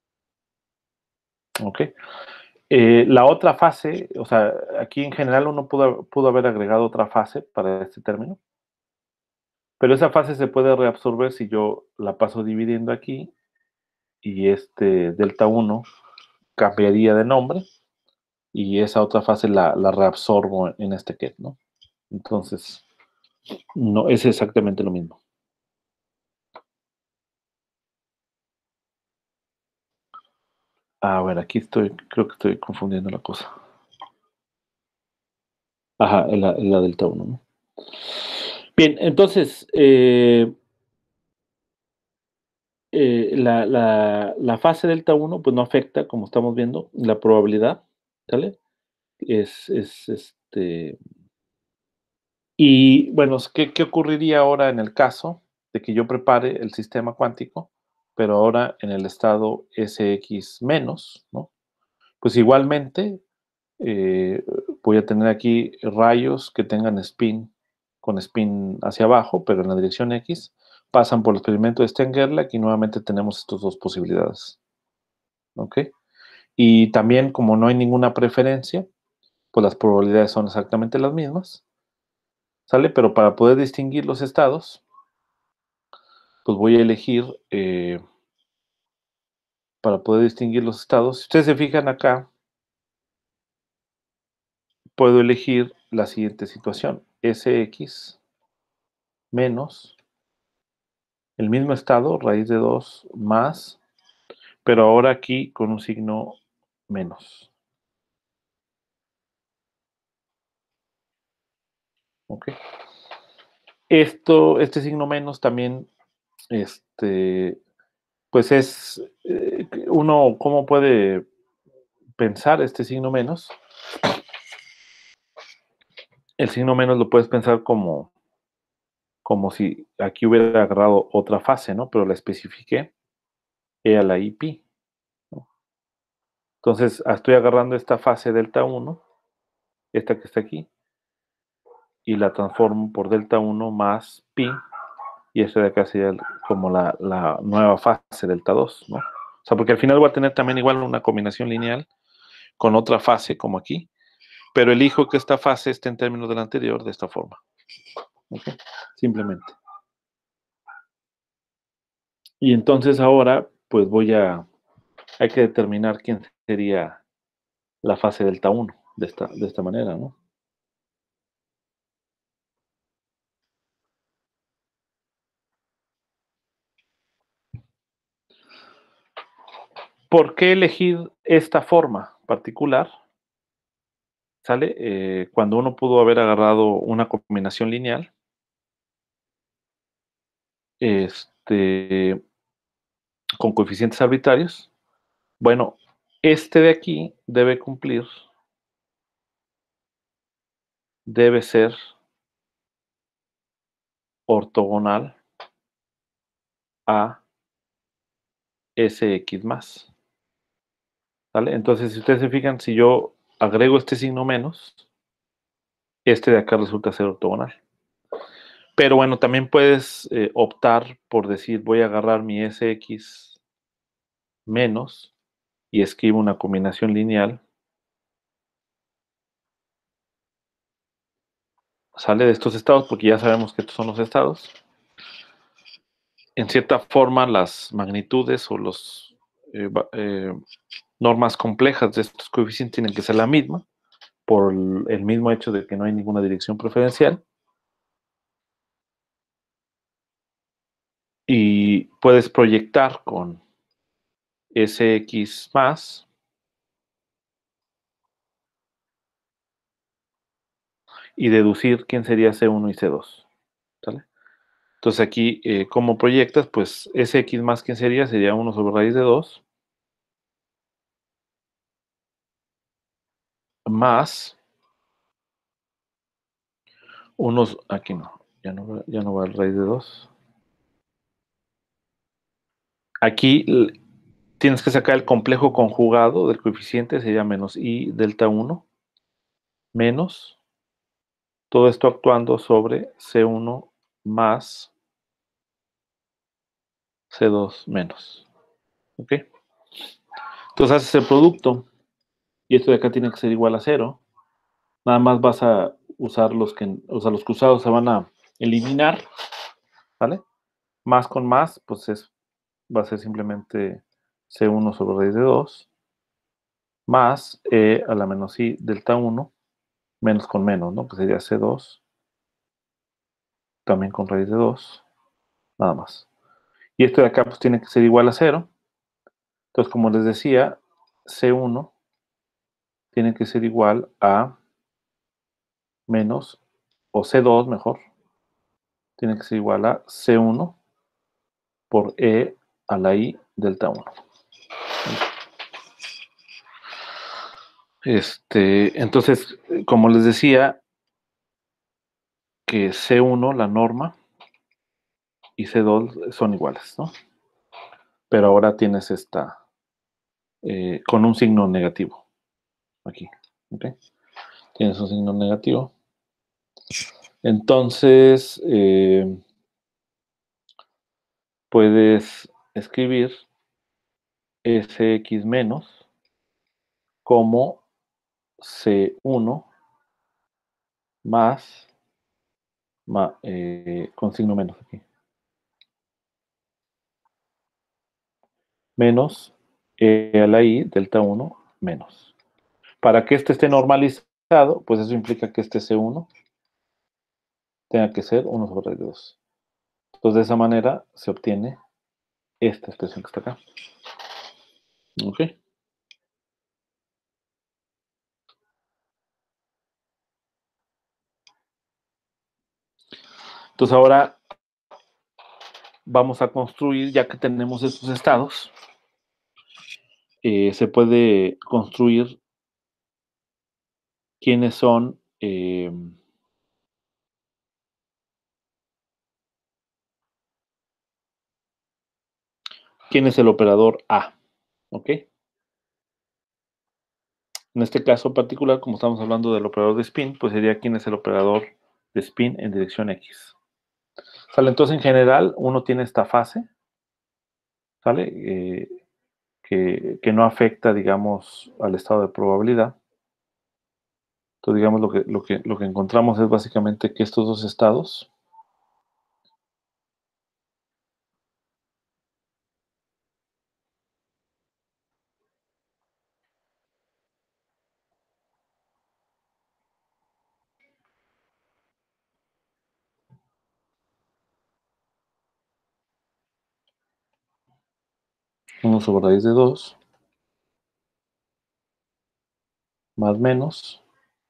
A: ¿Ok? Eh, la otra fase, o sea, aquí en general uno pudo, pudo haber agregado otra fase para este término, pero esa fase se puede reabsorber si yo la paso dividiendo aquí y este delta uno cambiaría de nombre y esa otra fase la, la reabsorbo en este ket, ¿no? Entonces, no es exactamente lo mismo. A ver, aquí estoy, creo que estoy confundiendo la cosa. Ajá, en la, en la delta uno, ¿no? Bien, entonces, eh, eh, la, la, la fase delta uno pues no afecta, como estamos viendo, la probabilidad, ¿sale? Es, es este... Y bueno, ¿qué, ¿qué ocurriría ahora en el caso de que yo prepare el sistema cuántico, pero ahora en el estado Sx menos, ¿no? Pues igualmente eh, voy a tener aquí rayos que tengan spin, con spin hacia abajo, pero en la dirección X, pasan por el experimento de Stern-Gerlach y nuevamente tenemos estas dos posibilidades. ¿Ok? Y también, como no hay ninguna preferencia, pues las probabilidades son exactamente las mismas, ¿sale? Pero para poder distinguir los estados, pues voy a elegir, eh, para poder distinguir los estados, si ustedes se fijan acá, puedo elegir la siguiente situación, Sx menos el mismo estado, raíz de dos, más, pero ahora aquí con un signo menos. ¿Ok? Esto, este signo menos también, este, pues es, eh, uno, ¿cómo puede pensar este signo menos? El signo menos lo puedes pensar como, como si aquí hubiera agarrado otra fase, ¿no? Pero la especifiqué, E a la I pi, ¿no? Entonces, estoy agarrando esta fase delta uno, esta que está aquí, y la transformo por delta uno más pi, y esta de acá sería como la, la nueva fase delta dos, ¿no? O sea, porque al final voy a tener también igual una combinación lineal con otra fase como aquí, pero elijo que esta fase esté en términos de la anterior de esta forma. ¿Okay? Simplemente. Y entonces ahora, pues voy a, hay que determinar quién sería la fase delta uno de esta, de esta manera, ¿no? ¿Por qué elegir esta forma particular? ¿Sale? Eh, cuando uno pudo haber agarrado una combinación lineal, este, con coeficientes arbitrarios. Bueno, este de aquí debe cumplir, debe ser ortogonal a Sx más. ¿Vale? Entonces, si ustedes se fijan, si yo agrego este signo menos, este de acá resulta ser ortogonal. Pero bueno, también puedes eh, optar por decir, voy a agarrar mi Sx menos y escribo una combinación lineal. Sale de estos estados, porque ya sabemos que estos son los estados. En cierta forma, las magnitudes o los eh, eh, normas complejas de estos coeficientes tienen que ser la misma, por el mismo hecho de que no hay ninguna dirección preferencial. Y puedes proyectar con Sx más y deducir quién sería C uno y C dos. ¿Sale? Entonces aquí, eh, ¿cómo proyectas? Pues Sx más, ¿quién sería? Sería uno sobre raíz de dos más unos, aquí no, ya no, va- ya no va el raíz de dos. Aquí tienes que sacar el complejo conjugado del coeficiente, sería menos i delta uno, menos, todo esto actuando sobre C uno más C dos menos. ¿Ok? Entonces haces el producto, y esto de acá tiene que ser igual a cero. Nada más vas a usar los que, o sea, los cruzados se van a eliminar, ¿vale? Más con más, pues es, va a ser simplemente C uno sobre raíz de dos, más E a la menos I delta uno, menos con menos, ¿no? Pues sería C dos, también con raíz de dos, nada más. Y esto de acá pues tiene que ser igual a cero. Entonces, como les decía, C uno tiene que ser igual a menos, o C dos mejor, tiene que ser igual a C uno por E a la I delta uno. Este, entonces, como les decía, que C uno, la norma, y C dos son iguales, ¿no? Pero ahora tienes esta, eh, con un signo negativo, aquí, ¿ok? Tienes un signo negativo. Entonces, eh, puedes escribir Sx menos como C uno más, más eh, con signo menos aquí, menos E a la I delta uno menos. Para que este esté normalizado, pues eso implica que este C uno tenga que ser uno sobre dos. Entonces, de esa manera se obtiene esta expresión que está acá. ¿Ok? Entonces, ahora vamos a construir, ya que tenemos estos estados, eh, se puede construir quiénes son eh, quién es el operador A. ¿Ok? En este caso particular, como estamos hablando del operador de spin, pues sería quién es el operador de spin en dirección X. ¿Sale? Entonces, en general, uno tiene esta fase, ¿sale? Eh, que, que no afecta, digamos, al estado de probabilidad. Entonces, digamos, lo que, lo que, lo que encontramos es básicamente que estos dos estados uno sobre raíz de dos, más menos,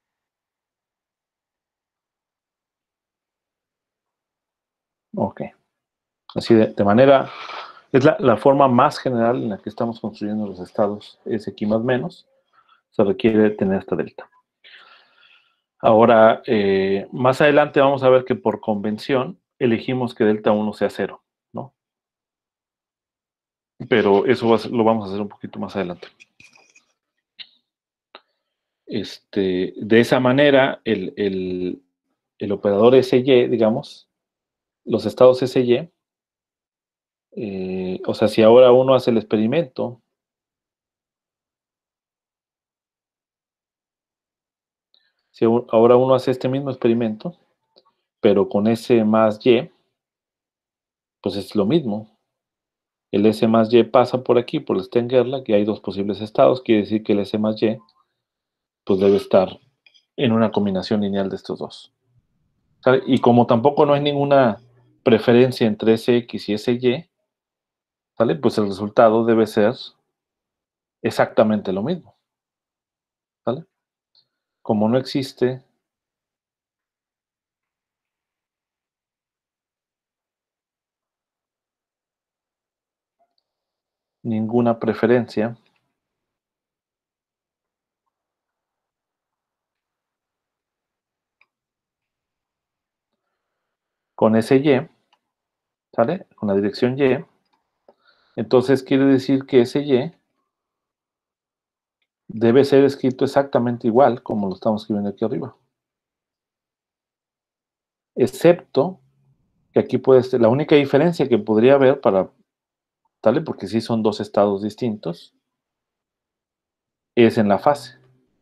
A: ok. Así de, de manera, es la, la forma más general en la que estamos construyendo los estados, es aquí más menos, se requiere tener esta delta. Ahora, eh, más adelante vamos a ver que por convención elegimos que delta uno sea cero, ¿no? Pero eso va a ser, lo vamos a hacer un poquito más adelante. Este, de esa manera, el, el, el operador S Y, digamos, los estados S Y, eh, o sea, si ahora uno hace el experimento, si ahora uno hace este mismo experimento, pero con S más Y, pues es lo mismo. El S más Y pasa por aquí, por el Stern-Gerlach, que hay dos posibles estados, quiere decir que el S más Y, pues debe estar en una combinación lineal de estos dos. ¿Sale? Y como tampoco no hay ninguna preferencia entre S X y S Y, ¿sale? Pues el resultado debe ser exactamente lo mismo. ¿Sale? Como no existe ninguna preferencia con ese Y, ¿sale? Con la dirección Y, entonces quiere decir que ese Y debe ser escrito exactamente igual como lo estamos escribiendo aquí arriba. Excepto que aquí puede ser, la única diferencia que podría haber para, ¿sale? Porque sí son dos estados distintos, es en la fase.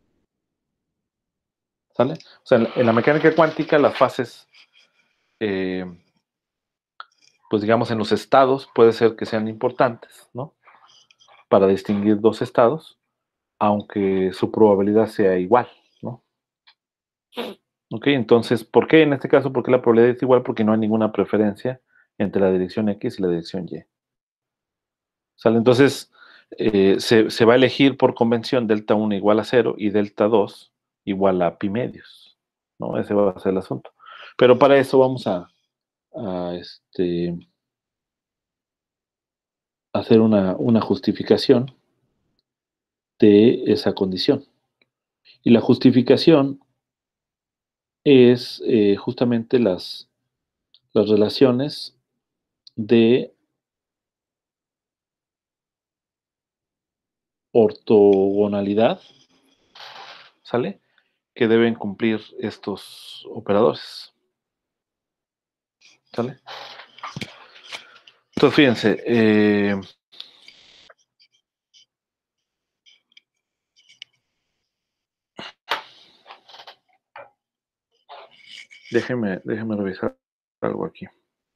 A: ¿Sale? O sea, en la, en la mecánica cuántica las fases, eh, pues digamos en los estados, puede ser que sean importantes, ¿no? Para distinguir dos estados, aunque su probabilidad sea igual, ¿no? Ok, entonces, ¿por qué en este caso? ¿Por qué la probabilidad es igual? Porque no hay ninguna preferencia entre la dirección X y la dirección Y. ¿Sale? Entonces, eh, se, se va a elegir por convención delta uno igual a cero y delta dos igual a pi medios, ¿no? Ese va a ser el asunto. Pero para eso vamos a, a este, hacer una, una justificación de esa condición. Y la justificación es eh, justamente las, las relaciones de ortogonalidad, ¿sale? Que deben cumplir estos operadores, ¿sale? Entonces, fíjense, eh, déjenme, déjenme revisar algo aquí.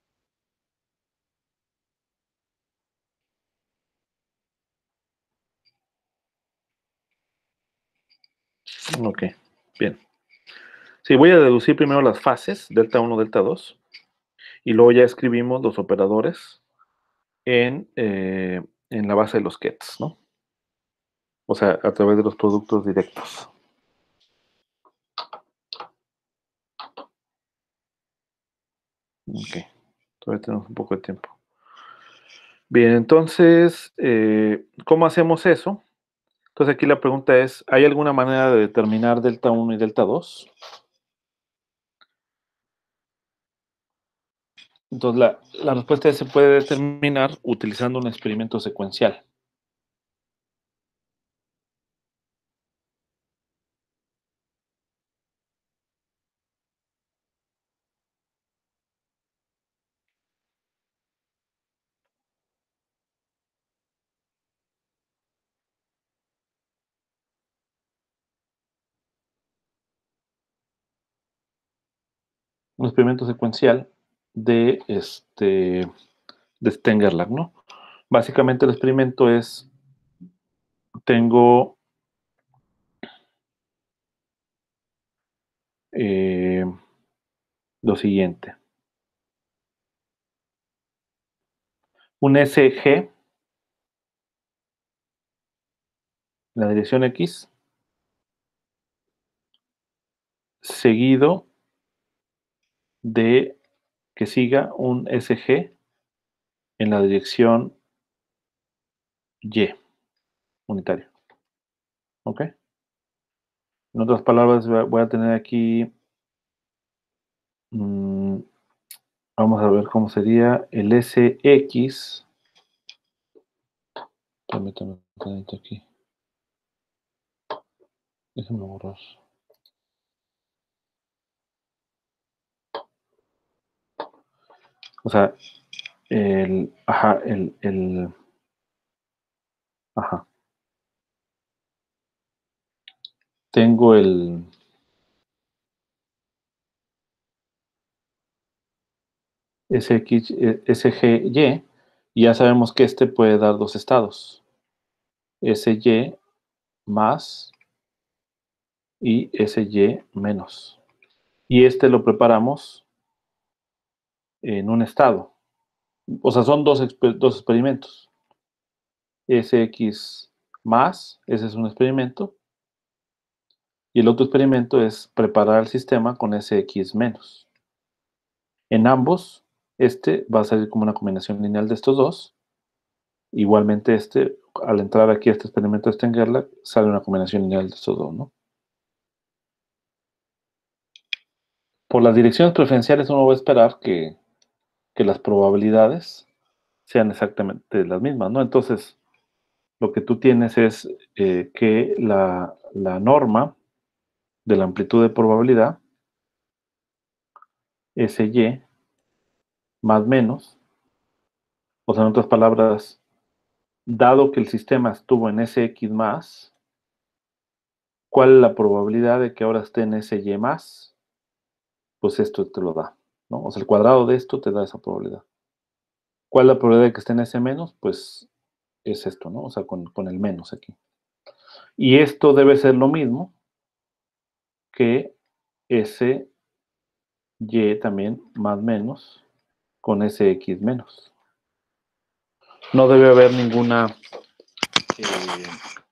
A: Ok, bien. Sí, voy a deducir primero las fases, delta uno, delta dos, y luego ya escribimos los operadores en, eh, en la base de los kets, ¿no? O sea, a través de los productos directos. Ok, todavía tenemos un poco de tiempo. Bien, entonces, eh, ¿cómo hacemos eso? Entonces aquí la pregunta es, ¿hay alguna manera de determinar delta uno y delta dos? Entonces la, la respuesta es, se puede determinar utilizando un experimento secuencial. Un experimento secuencial de, este, de Stern-Gerlach, ¿no? Básicamente el experimento es, tengo eh, lo siguiente. Un S G la dirección X seguido de que siga un S G en la dirección Y unitario. ¿Ok? En otras palabras, voy a tener aquí, mmm, vamos a ver cómo sería el S X. Permítame un tantito aquí. Déjenme borrar. O sea, el, ajá, el, el, ajá. Tengo el, S X, S G Y, y ya sabemos que este puede dar dos estados. S Y más y S Y menos. Y este lo preparamos en un estado. O sea, son dos, dos experimentos. S X más, ese es un experimento. Y el otro experimento es preparar el sistema con S X menos. En ambos, este va a salir como una combinación lineal de estos dos. Igualmente este, al entrar aquí a este experimento de Stern-Gerlach, sale una combinación lineal de estos dos, ¿no? Por las direcciones preferenciales uno va a esperar que, que las probabilidades sean exactamente las mismas, ¿no? Entonces, lo que tú tienes es eh, que la, la norma de la amplitud de probabilidad, S Y, más menos, o sea, en otras palabras, dado que el sistema estuvo en S X más, ¿cuál es la probabilidad de que ahora esté en S Y más? Pues esto te lo da, ¿no? O sea, el cuadrado de esto te da esa probabilidad. ¿Cuál es la probabilidad de que esté en S menos? Pues es esto, ¿no? O sea, con, con el menos aquí. Y esto debe ser lo mismo que S Y también más menos con S X menos. No debe haber ninguna... Eh,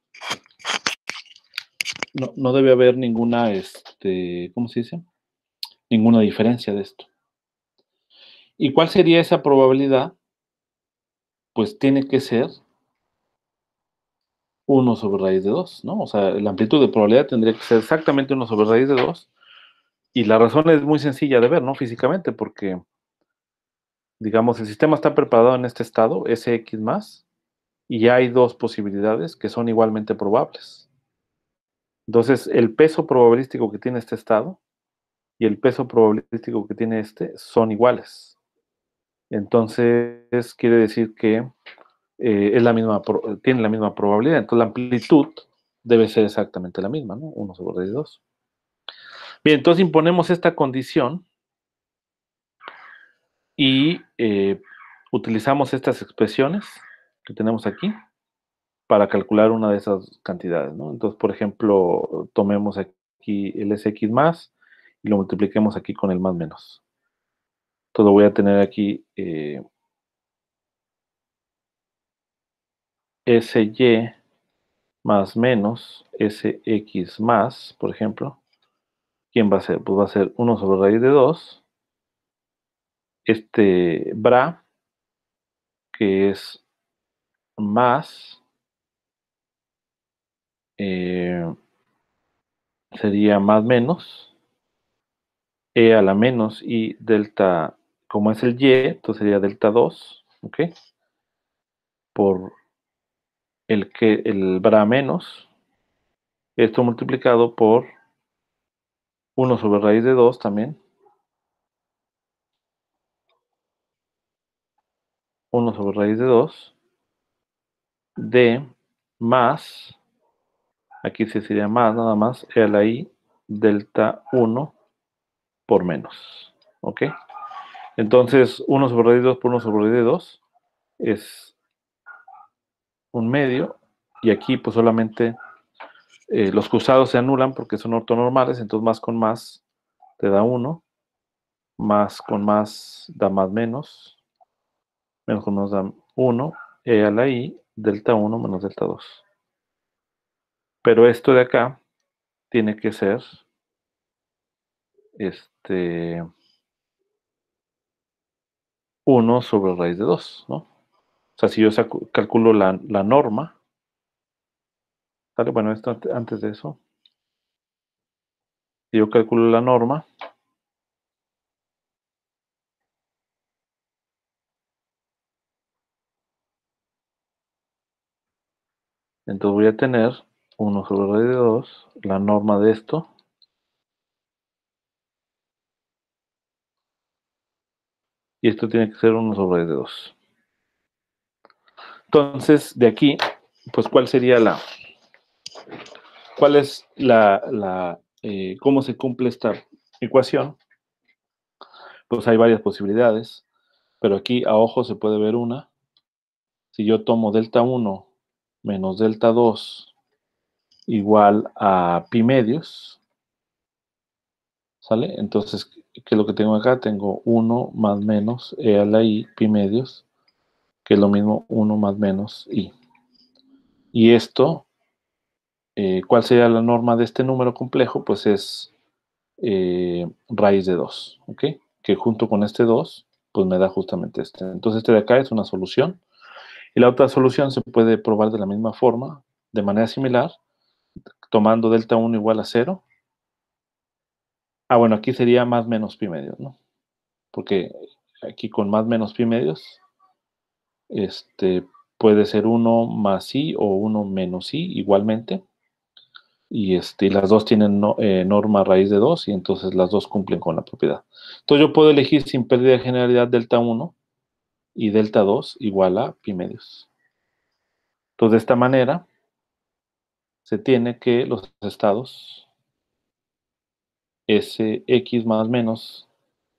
A: no, no debe haber ninguna, este, ¿cómo se dice? Ninguna diferencia de esto. ¿Y cuál sería esa probabilidad? Pues tiene que ser uno sobre raíz de dos, ¿no? O sea, la amplitud de probabilidad tendría que ser exactamente uno sobre raíz de dos. Y la razón es muy sencilla de ver, ¿no? Físicamente, porque, digamos, el sistema está preparado en este estado, S X más, y ya hay dos posibilidades que son igualmente probables. Entonces, el peso probabilístico que tiene este estado y el peso probabilístico que tiene este son iguales. Entonces, quiere decir que eh, es la misma, tiene la misma probabilidad. Entonces, la amplitud debe ser exactamente la misma, ¿no? uno sobre raíz de dos. Bien, entonces imponemos esta condición y eh, utilizamos estas expresiones que tenemos aquí para calcular una de esas cantidades, ¿no? Entonces, por ejemplo, tomemos aquí el S X más y lo multipliquemos aquí con el más menos. Entonces voy a tener aquí eh, S Y más menos S X más, por ejemplo. ¿Quién va a ser? Pues va a ser uno sobre raíz de dos. Este bra, que es más, eh, sería más menos, E a la menos y delta, como es el Y, entonces sería delta dos, ¿ok? Por el que el bra menos, esto multiplicado por uno sobre raíz de dos también, uno sobre raíz de dos, de más, aquí se sería más nada más, E a la I, delta uno por menos, ¿ok? Entonces, uno sobre raíz de dos por uno sobre raíz de dos es un medio, y aquí pues solamente eh, los cruzados se anulan porque son ortonormales, entonces más con más te da uno, más con más da más menos, menos con menos da uno, e a la i, delta uno menos delta dos. Pero esto de acá tiene que ser este uno sobre raíz de dos, ¿no? O sea, si yo saco, calculo la, la norma, ¿vale? Bueno, esto antes de eso. Si yo calculo la norma, entonces voy a tener uno sobre raíz de dos, la norma de esto, y esto tiene que ser uno sobre raíz de dos. Entonces, de aquí, pues, ¿cuál sería la... ¿Cuál es la... la eh, cómo se cumple esta ecuación? Pues hay varias posibilidades, pero aquí a ojo se puede ver una. Si yo tomo delta uno menos delta dos igual a pi medios, ¿sale? Entonces, ¿qué es lo que tengo acá? Tengo uno más menos e a la i pi medios, que es lo mismo uno más menos i. Y esto, eh, ¿cuál sería la norma de este número complejo? Pues es eh, raíz de dos, ¿ok? Que junto con este dos, pues me da justamente este. Entonces este de acá es una solución. Y la otra solución se puede probar de la misma forma, de manera similar, tomando delta uno igual a cero. Ah, bueno, aquí sería más menos pi medios, ¿no? Porque aquí con más menos pi medios, este, puede ser uno más i o uno menos i igualmente. Y este, las dos tienen no, eh, norma raíz de dos y entonces las dos cumplen con la propiedad. Entonces yo puedo elegir sin pérdida de generalidad delta uno y delta dos igual a pi medios. Entonces de esta manera se tiene que los estados Sx más menos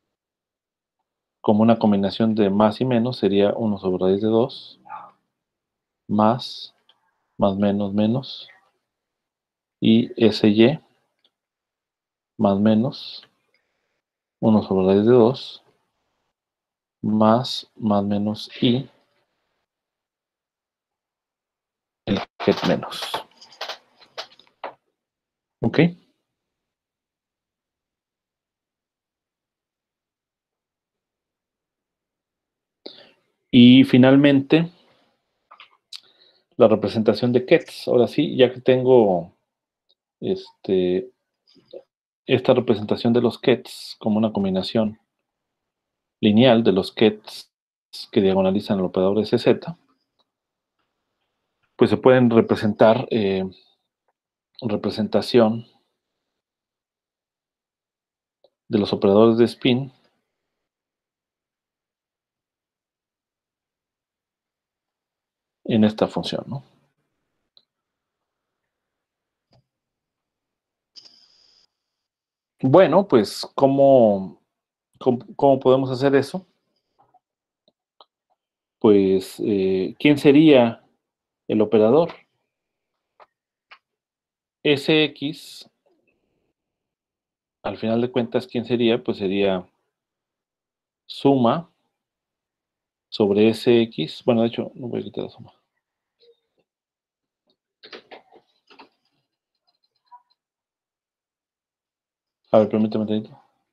A: como una combinación de más y menos sería uno sobre raíz de dos más, más menos, menos y Sy más menos uno sobre raíz de dos más, más menos i el het menos. ¿Ok? Y finalmente, la representación de Ketz. Ahora sí, ya que tengo este, esta representación de los Ketz como una combinación lineal de los Ketz que diagonalizan el operador S Z, pues se pueden representar eh, representación de los operadores de spin en esta función, ¿no? Bueno, pues, ¿cómo, cómo, cómo podemos hacer eso? Pues, eh, ¿quién sería el operador? Sx, al final de cuentas, ¿quién sería? Pues sería suma sobre Sx. Bueno, de hecho, no voy a quitar la suma. A ver, permítame un tantito.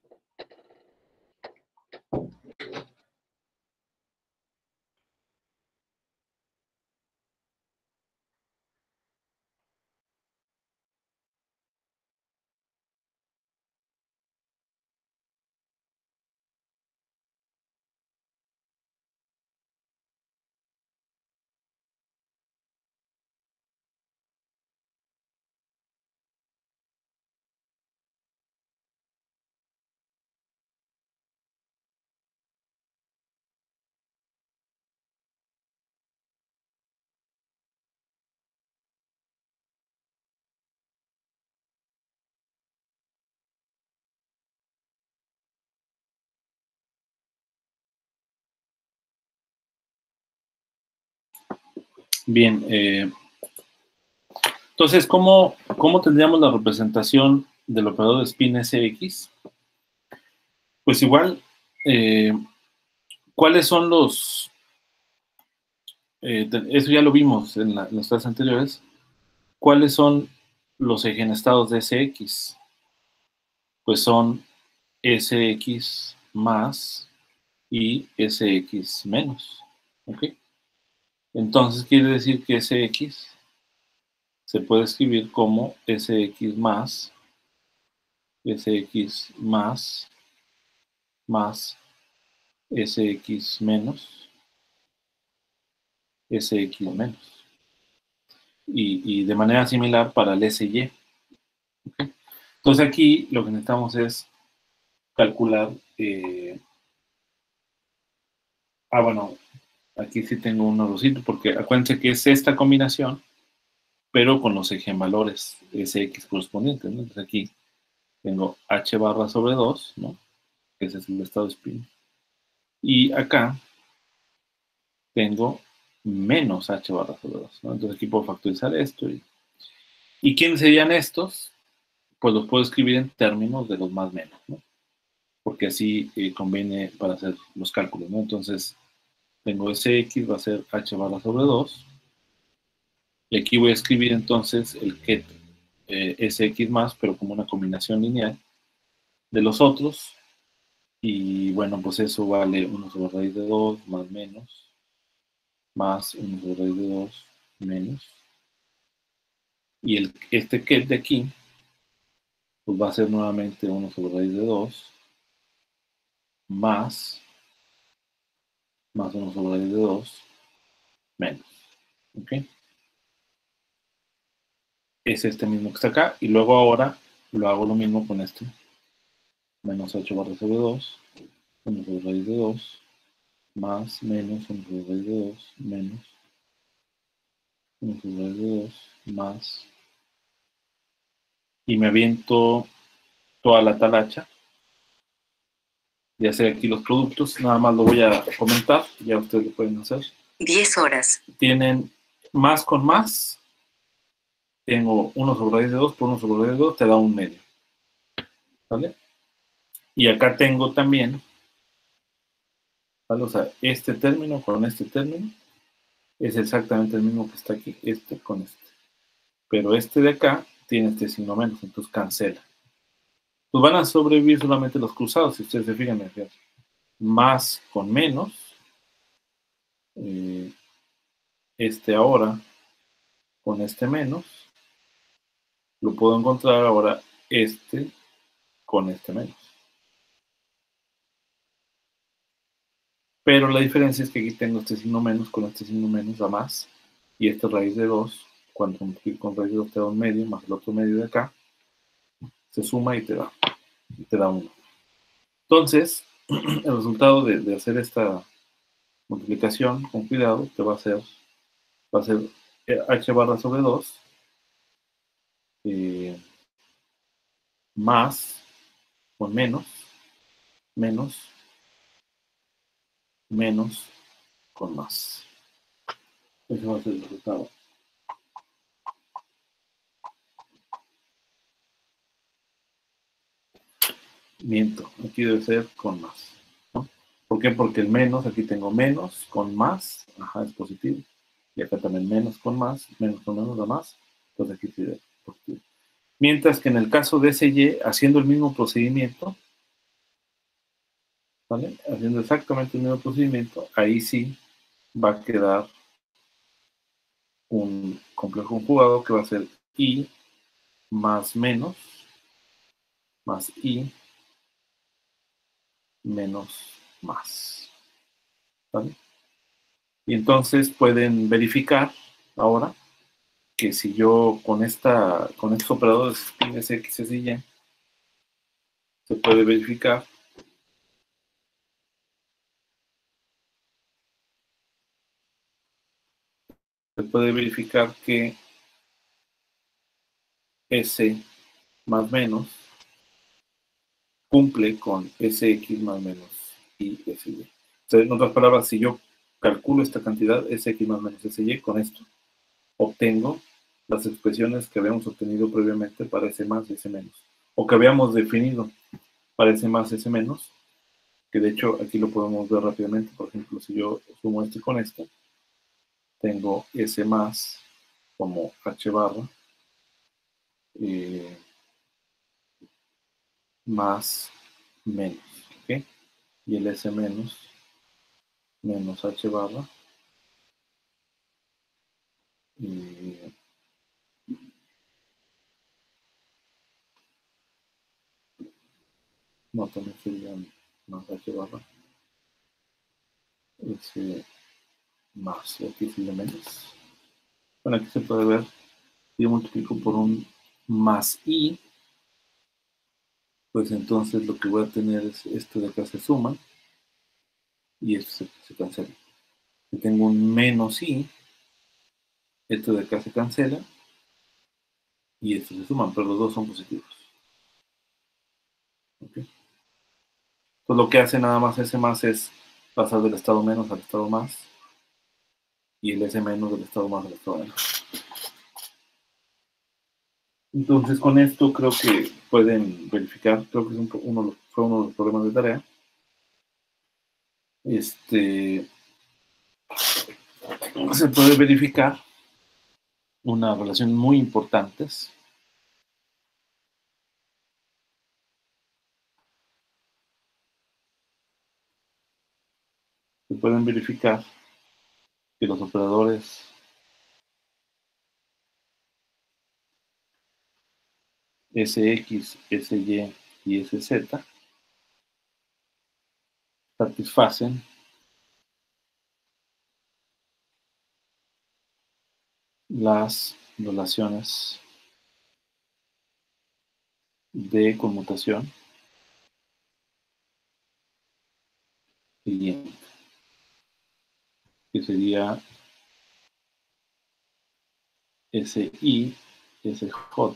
A: Bien, eh, entonces, ¿cómo, ¿cómo tendríamos la representación del operador de spin Sx? Pues igual, eh, ¿cuáles son los...? Eh, eso ya lo vimos en, la, en las clases anteriores. ¿Cuáles son los eigenestados de Sx, pues son Sx más y Sx menos, ¿ok? Entonces quiere decir que Sx se puede escribir como Sx más, Sx más, más Sx menos, Sx menos. Y, y de manera similar para el Sy. ¿Okay? Entonces aquí lo que necesitamos es calcular... Eh, ah, bueno, aquí sí tengo un errorcito, porque acuérdense que es esta combinación, pero con los eigenvalores Sx correspondientes, ¿no? Entonces aquí tengo h barra sobre dos, ¿no? Ese es el estado de spin. Y acá tengo menos h barra sobre dos, ¿no? Entonces aquí puedo factorizar esto. Y, ¿y quiénes serían estos? Pues los puedo escribir en términos de los más menos, ¿no? Porque así eh, conviene para hacer los cálculos, ¿no? Entonces tengo Sx va a ser h barra sobre dos. Y aquí voy a escribir entonces el ket eh, Sx más, pero como una combinación lineal de los otros. Y bueno, pues eso vale uno sobre raíz de dos más menos, más uno sobre raíz de dos menos. Y el, este ket de aquí, pues va a ser nuevamente uno sobre raíz de dos más, más uno sobre raíz de dos menos. ¿Ok? Es este mismo que está acá. Y luego ahora lo hago lo mismo con este. Menos h barra sobre dos, uno sobre raíz de dos, más, menos, uno sobre raíz de dos, menos, uno sobre raíz de dos, más. Y me aviento toda la talacha. Ya sé aquí los productos, nada más lo voy a comentar, ya ustedes lo pueden hacer.
C: diez horas.
A: Tienen más con más. Tengo uno sobre raíz de dos por uno sobre raíz de dos, te da un medio. ¿Vale? Y acá tengo también, ¿vale? O sea, este término con este término es exactamente el mismo que está aquí, este con este. Pero este de acá tiene este signo menos, entonces cancela. Pues van a sobrevivir solamente los cruzados, si ustedes se fijan. Más con menos, eh, este ahora con este menos, lo puedo encontrar ahora este con este menos. Pero la diferencia es que aquí tengo este signo menos con este signo menos da más, y esta raíz de dos, cuando multiplico con raíz de dos te da un medio, más el otro medio de acá, se suma y te da, y te da uno. Entonces, el resultado de, de hacer esta multiplicación con cuidado te va a ser, va a ser h barra sobre dos eh, más con menos, menos, menos con más. Ese va a ser el resultado. Miento, aquí debe ser con más, ¿no? ¿Por qué? Porque el menos, aquí tengo menos con más, ajá, es positivo. Y acá también menos con más, menos con menos da más, entonces aquí sí es positivo. Mientras que en el caso de Sy, haciendo el mismo procedimiento, ¿vale? Haciendo exactamente el mismo procedimiento, ahí sí va a quedar un complejo conjugado que va a ser I más menos, más I menos más. ¿Vale? Y entonces pueden verificar ahora que si yo con esta con estos operadores spin S, X, S y Y se puede verificar se puede verificar que S más menos cumple con Sx más menos y Sy. Entonces, en otras palabras, si yo calculo esta cantidad Sx más menos Sy, con esto obtengo las expresiones que habíamos obtenido previamente para S más y S menos, o que habíamos definido para S más y S menos, que de hecho aquí lo podemos ver rápidamente. Por ejemplo, si yo sumo este con este, tengo S más como H barra eh, más menos, ¿ok? Y el S menos menos H barra eh, no, también sería más H barra S más, y aquí sería menos. Bueno, aquí se puede ver, si yo multiplico por un más I, pues entonces lo que voy a tener es esto de acá se suma y esto se, se cancela. Si tengo un menos I, esto de acá se cancela y estos se suman, pero los dos son positivos. ¿Okay? Pues lo que hace nada más S más es pasar del estado menos al estado más y el S menos del estado más al estado menos. Entonces con esto creo que pueden verificar, creo que es un, uno, fue uno de los problemas de tarea. Este, se puede verificar una relación muy importante. Se pueden verificar que los operadores Sx, Sy y Sz satisfacen las relaciones de conmutación siguiente, que sería Si, Sj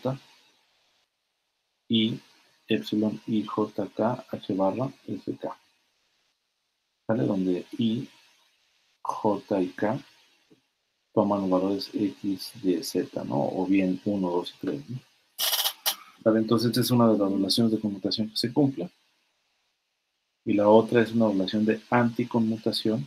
A: y epsilon I J K H barra S K, ¿vale? Donde I, J y K toman valores X, Y, Z, ¿no? O bien uno, dos y tres, ¿no? Vale, entonces esta es una de las relaciones de conmutación que se cumple. Y la otra es una relación de anticonmutación,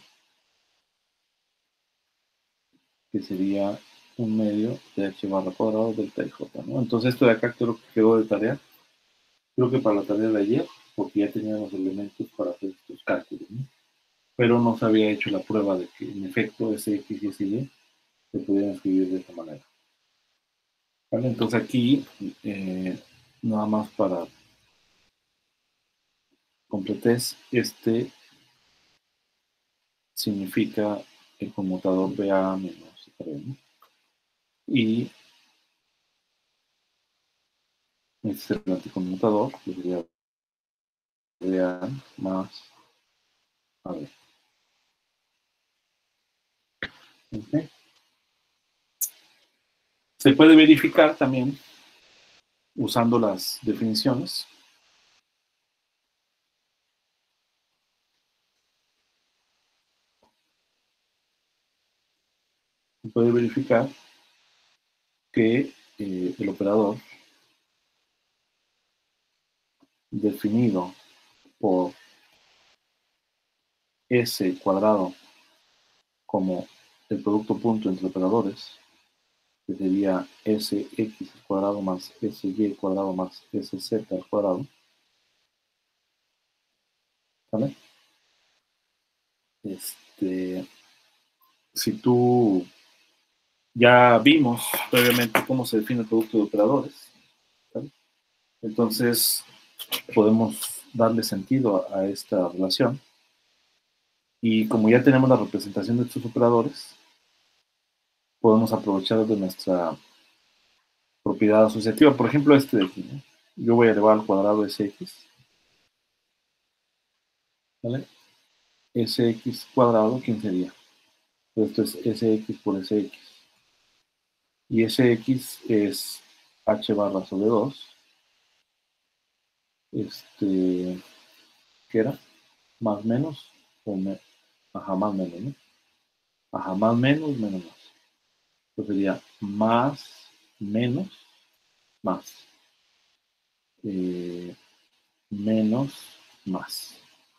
A: que sería un medio de H barra cuadrado delta I J, ¿no? Entonces esto de acá creo que quedó de tarea. Creo que para la tarea de ayer, porque ya teníamos elementos para hacer estos cálculos, ¿no? Pero no se había hecho la prueba de que en efecto ese X y ese Y se pudieran escribir de esta manera. ¿Vale? Entonces aquí, eh, nada más para completez, este significa el conmutador B A menos tres, ¿no? Y este es el anticonmutador, que sería B A más A B. ¿Okay? Se puede verificar también usando las definiciones. Se puede verificar que eh, el operador definido por S cuadrado como el producto punto entre operadores, que sería Sx al cuadrado más Sy al cuadrado más Sz al cuadrado, ¿vale? Este, si tú ya vimos previamente cómo se define el producto de operadores, ¿vale? Entonces podemos darle sentido a, a esta relación. Y como ya tenemos la representación de estos operadores, podemos aprovechar de nuestra propiedad asociativa. Por ejemplo, este de aquí, ¿no? Yo voy a elevar al cuadrado Sx, ¿vale? Sx cuadrado, ¿quién sería? Esto es Sx por Sx. Y Sx es h barra sobre dos. Este, ¿qué era? Más menos, o me, ajá, más menos, ¿no? Ajá, más menos, menos más. Entonces sería más, menos, más. Eh, menos, más.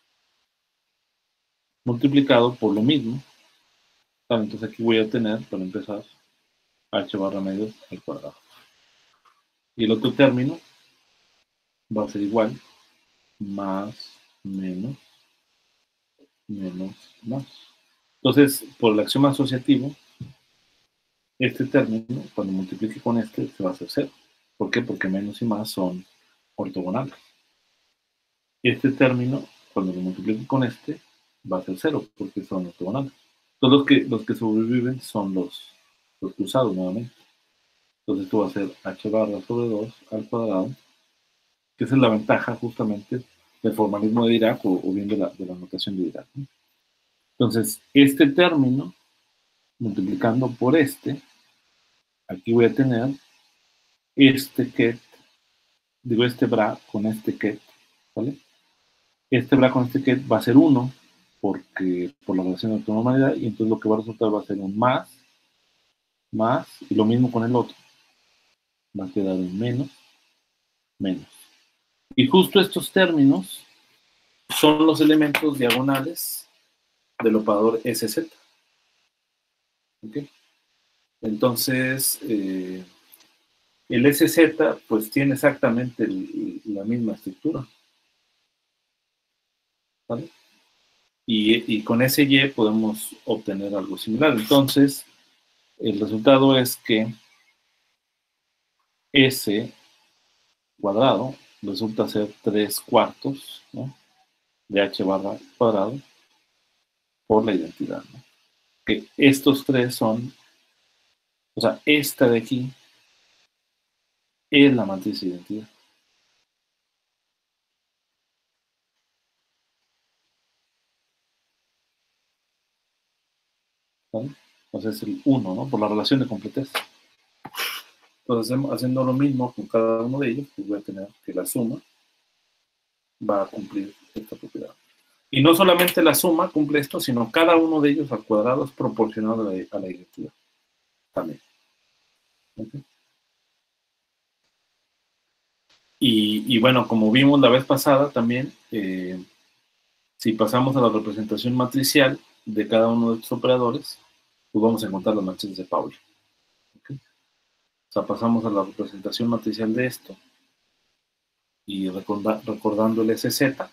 A: Multiplicado por lo mismo. Vale, entonces aquí voy a tener, para empezar, h barra medios al cuadrado. Y el otro término va a ser igual, más, menos, menos, más. Entonces, por el axioma asociativo, este término, cuando multiplique con este, se va a hacer cero. ¿Por qué? Porque menos y más son ortogonales. Este término, cuando lo multiplique con este, va a ser cero, porque son ortogonales. Entonces, los que, los que sobreviven son los, los cruzados nuevamente. Entonces, esto va a ser h barra sobre dos al cuadrado, que esa es la ventaja justamente del formalismo de Dirac o, o bien de la, de la notación de Dirac, ¿no? Entonces, este término, multiplicando por este, aquí voy a tener este ket, digo este bra con este ket, ¿vale? Este bra con este ket va a ser uno, porque por la relación de autonormalidad, y entonces lo que va a resultar va a ser un más, más, y lo mismo con el otro. Va a quedar un menos, menos. Y justo estos términos son los elementos diagonales del operador S Z. ¿Okay? Entonces, eh, el S Z pues tiene exactamente el, la misma estructura, ¿vale? Y, y con ese Y podemos obtener algo similar. Entonces, el resultado es que S cuadrado resulta ser tres cuartos, ¿no?, de h barra cuadrado por la identidad, ¿no? Que estos tres son, o sea, esta de aquí es la matriz de identidad. ¿Vale? Entonces es el uno, ¿no? Por la relación de completez. Entonces, haciendo lo mismo con cada uno de ellos, pues voy a tener que la suma va a cumplir esta propiedad. Y no solamente la suma cumple esto, sino cada uno de ellos al cuadrado es proporcional a la, a la identidad. También. ¿Okay? Y, y bueno, como vimos la vez pasada también, eh, si pasamos a la representación matricial de cada uno de estos operadores, pues vamos a encontrar las matrices de Pauli. ¿Okay? O sea, pasamos a la representación matricial de esto, y recorda, recordando el S Z,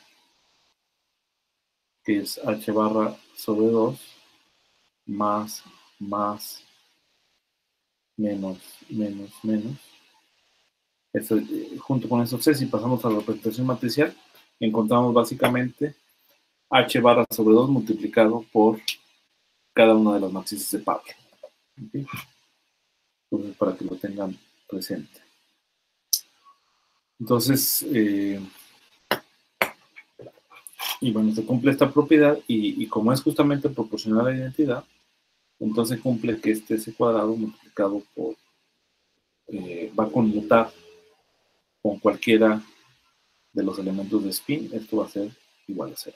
A: que es h barra sobre dos, más, más, menos, menos, menos. Eso, eh, junto con esos C, si pasamos a la representación matricial, encontramos básicamente h barra sobre dos multiplicado por cada una de las matrices de Pauli. ¿Okay? Entonces, para que lo tengan presente. Entonces, eh, y bueno, se cumple esta propiedad, y, y como es justamente proporcional a la identidad, entonces cumple que este S cuadrado multiplicado por, eh, va a conmutar con cualquiera de los elementos de spin, esto va a ser igual a cero.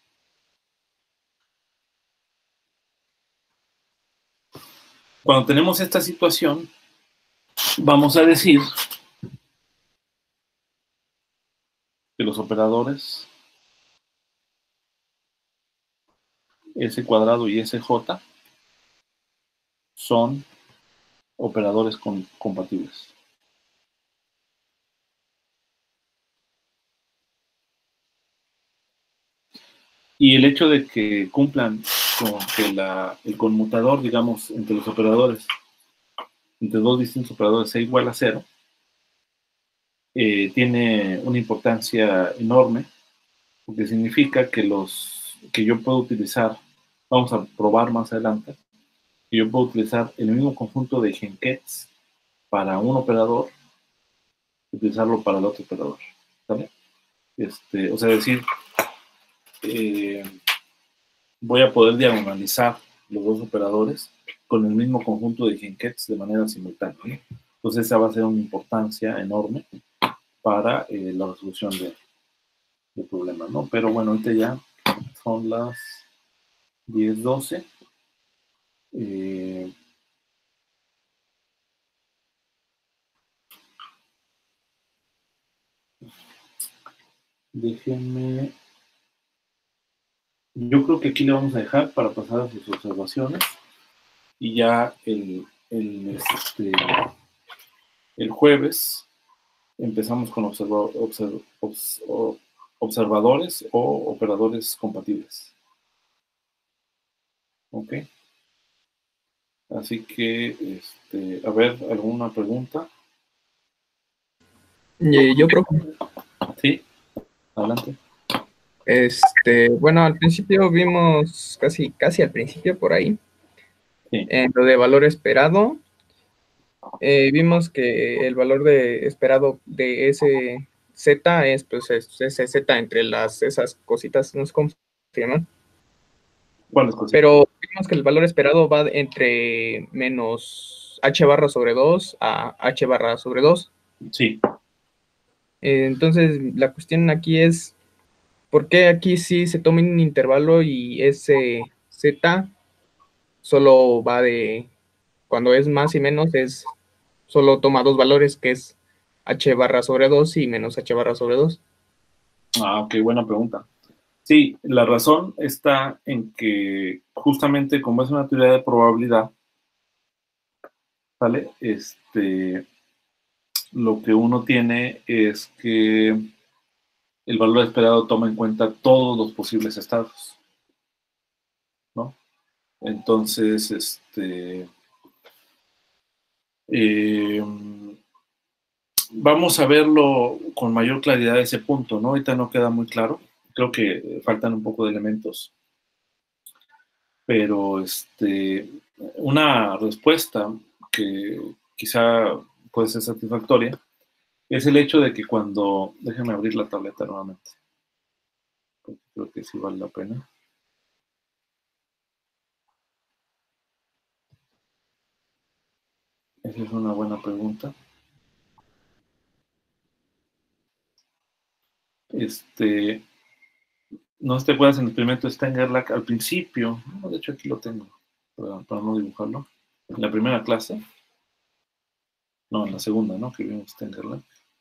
A: Cuando tenemos esta situación, vamos a decir que los operadores S cuadrado y S J son operadores con, compatibles. Y el hecho de que cumplan con que la, el conmutador, digamos, entre los operadores, entre dos distintos operadores, sea igual a cero, eh, tiene una importancia enorme, porque significa que los que yo puedo utilizar, vamos a probar más adelante, que yo puedo utilizar el mismo conjunto de eigenkets para un operador, utilizarlo para el otro operador, ¿vale? Este, o sea, decir, eh, voy a poder diagonalizar los dos operadores con el mismo conjunto de eigenkets de manera simultánea, ¿no? Entonces esa va a ser una importancia enorme para eh, la resolución de, de problemas, ¿no? Pero bueno, ahorita ya son las diez doce. Eh, déjenme... Yo creo que aquí le vamos a dejar para pasar a sus observaciones, y ya el, el, este, el jueves empezamos con observa observ obs observadores o operadores compatibles. Ok. Así que, este, a ver, ¿alguna pregunta?
C: Y yo creo.
A: Sí, adelante.
C: Este, bueno, al principio vimos, casi, casi al principio por ahí,
A: sí.
C: en lo de valor esperado, eh, vimos que el valor de esperado de ese Z es, pues, es, ese Z entre las, esas cositas, no sé cómo se llaman.
A: ¿Cuáles cositas?
C: Pero vimos que el valor esperado va entre menos H barra sobre dos a H barra sobre dos.
A: Sí.
C: Eh, entonces, la cuestión aquí es, ¿por qué aquí sí se toma un intervalo y ese Z solo va de, cuando es más y menos, es solo toma dos valores, que es H barra sobre dos y menos H barra sobre dos?
A: Ah, ok, buena pregunta. Sí, la razón está en que justamente como es una teoría de probabilidad, ¿vale? Este, lo que uno tiene es que el valor esperado toma en cuenta todos los posibles estados, ¿no? Entonces, este, eh, vamos a verlo con mayor claridad ese punto, ¿no? Ahorita no queda muy claro, creo que faltan un poco de elementos, pero este, una respuesta que quizá puede ser satisfactoria es el hecho de que cuando, déjenme abrir la tableta nuevamente, porque creo que sí vale la pena. Esa es una buena pregunta. Este, no te acuerdas en el experimento Stenger-Lach al principio, no, de hecho aquí lo tengo, para, para no dibujarlo, en la primera clase, no, en la segunda, ¿no? Que vimos Stenger-Lach.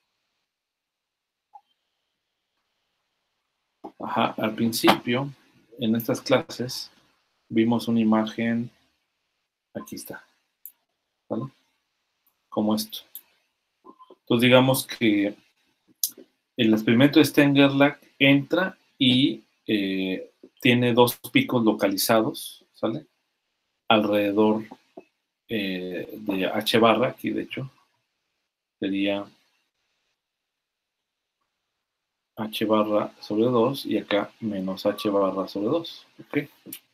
A: Ajá, al principio, en estas clases, vimos una imagen, aquí está, ¿vale? Como esto. Entonces digamos que el experimento de Stenger-Lach entra y eh, tiene dos picos localizados, ¿sale? Alrededor eh, de H barra, aquí de hecho, sería H barra sobre dos y acá menos H barra sobre dos, ¿ok?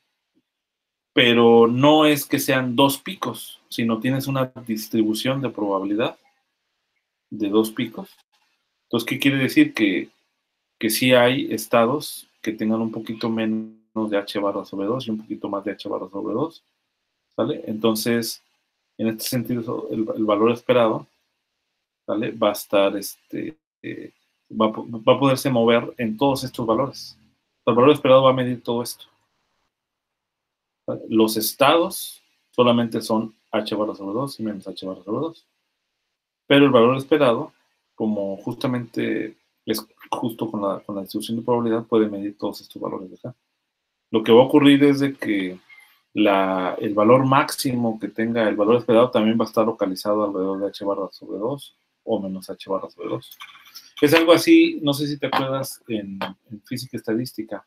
A: Pero no es que sean dos picos, sino tienes una distribución de probabilidad de dos picos. Entonces, ¿qué quiere decir? Que, que sí hay estados que tengan un poquito menos de H barra sobre dos y un poquito más de H barra sobre dos, ¿sale? Entonces, en este sentido, el, el valor esperado, ¿vale? Va a estar, este, eh, va, a, va a poderse mover en todos estos valores. El valor esperado va a medir todo esto. ¿Vale? Los estados solamente son H barra sobre dos y menos H barra sobre dos. Pero el valor esperado, como justamente es justo con la, con la distribución de probabilidad, puede medir todos estos valores de acá. Lo que va a ocurrir es de que la, el valor máximo que tenga el valor esperado también va a estar localizado alrededor de H barra sobre dos o menos H barra sobre dos. Es algo así, no sé si te acuerdas en, en física estadística,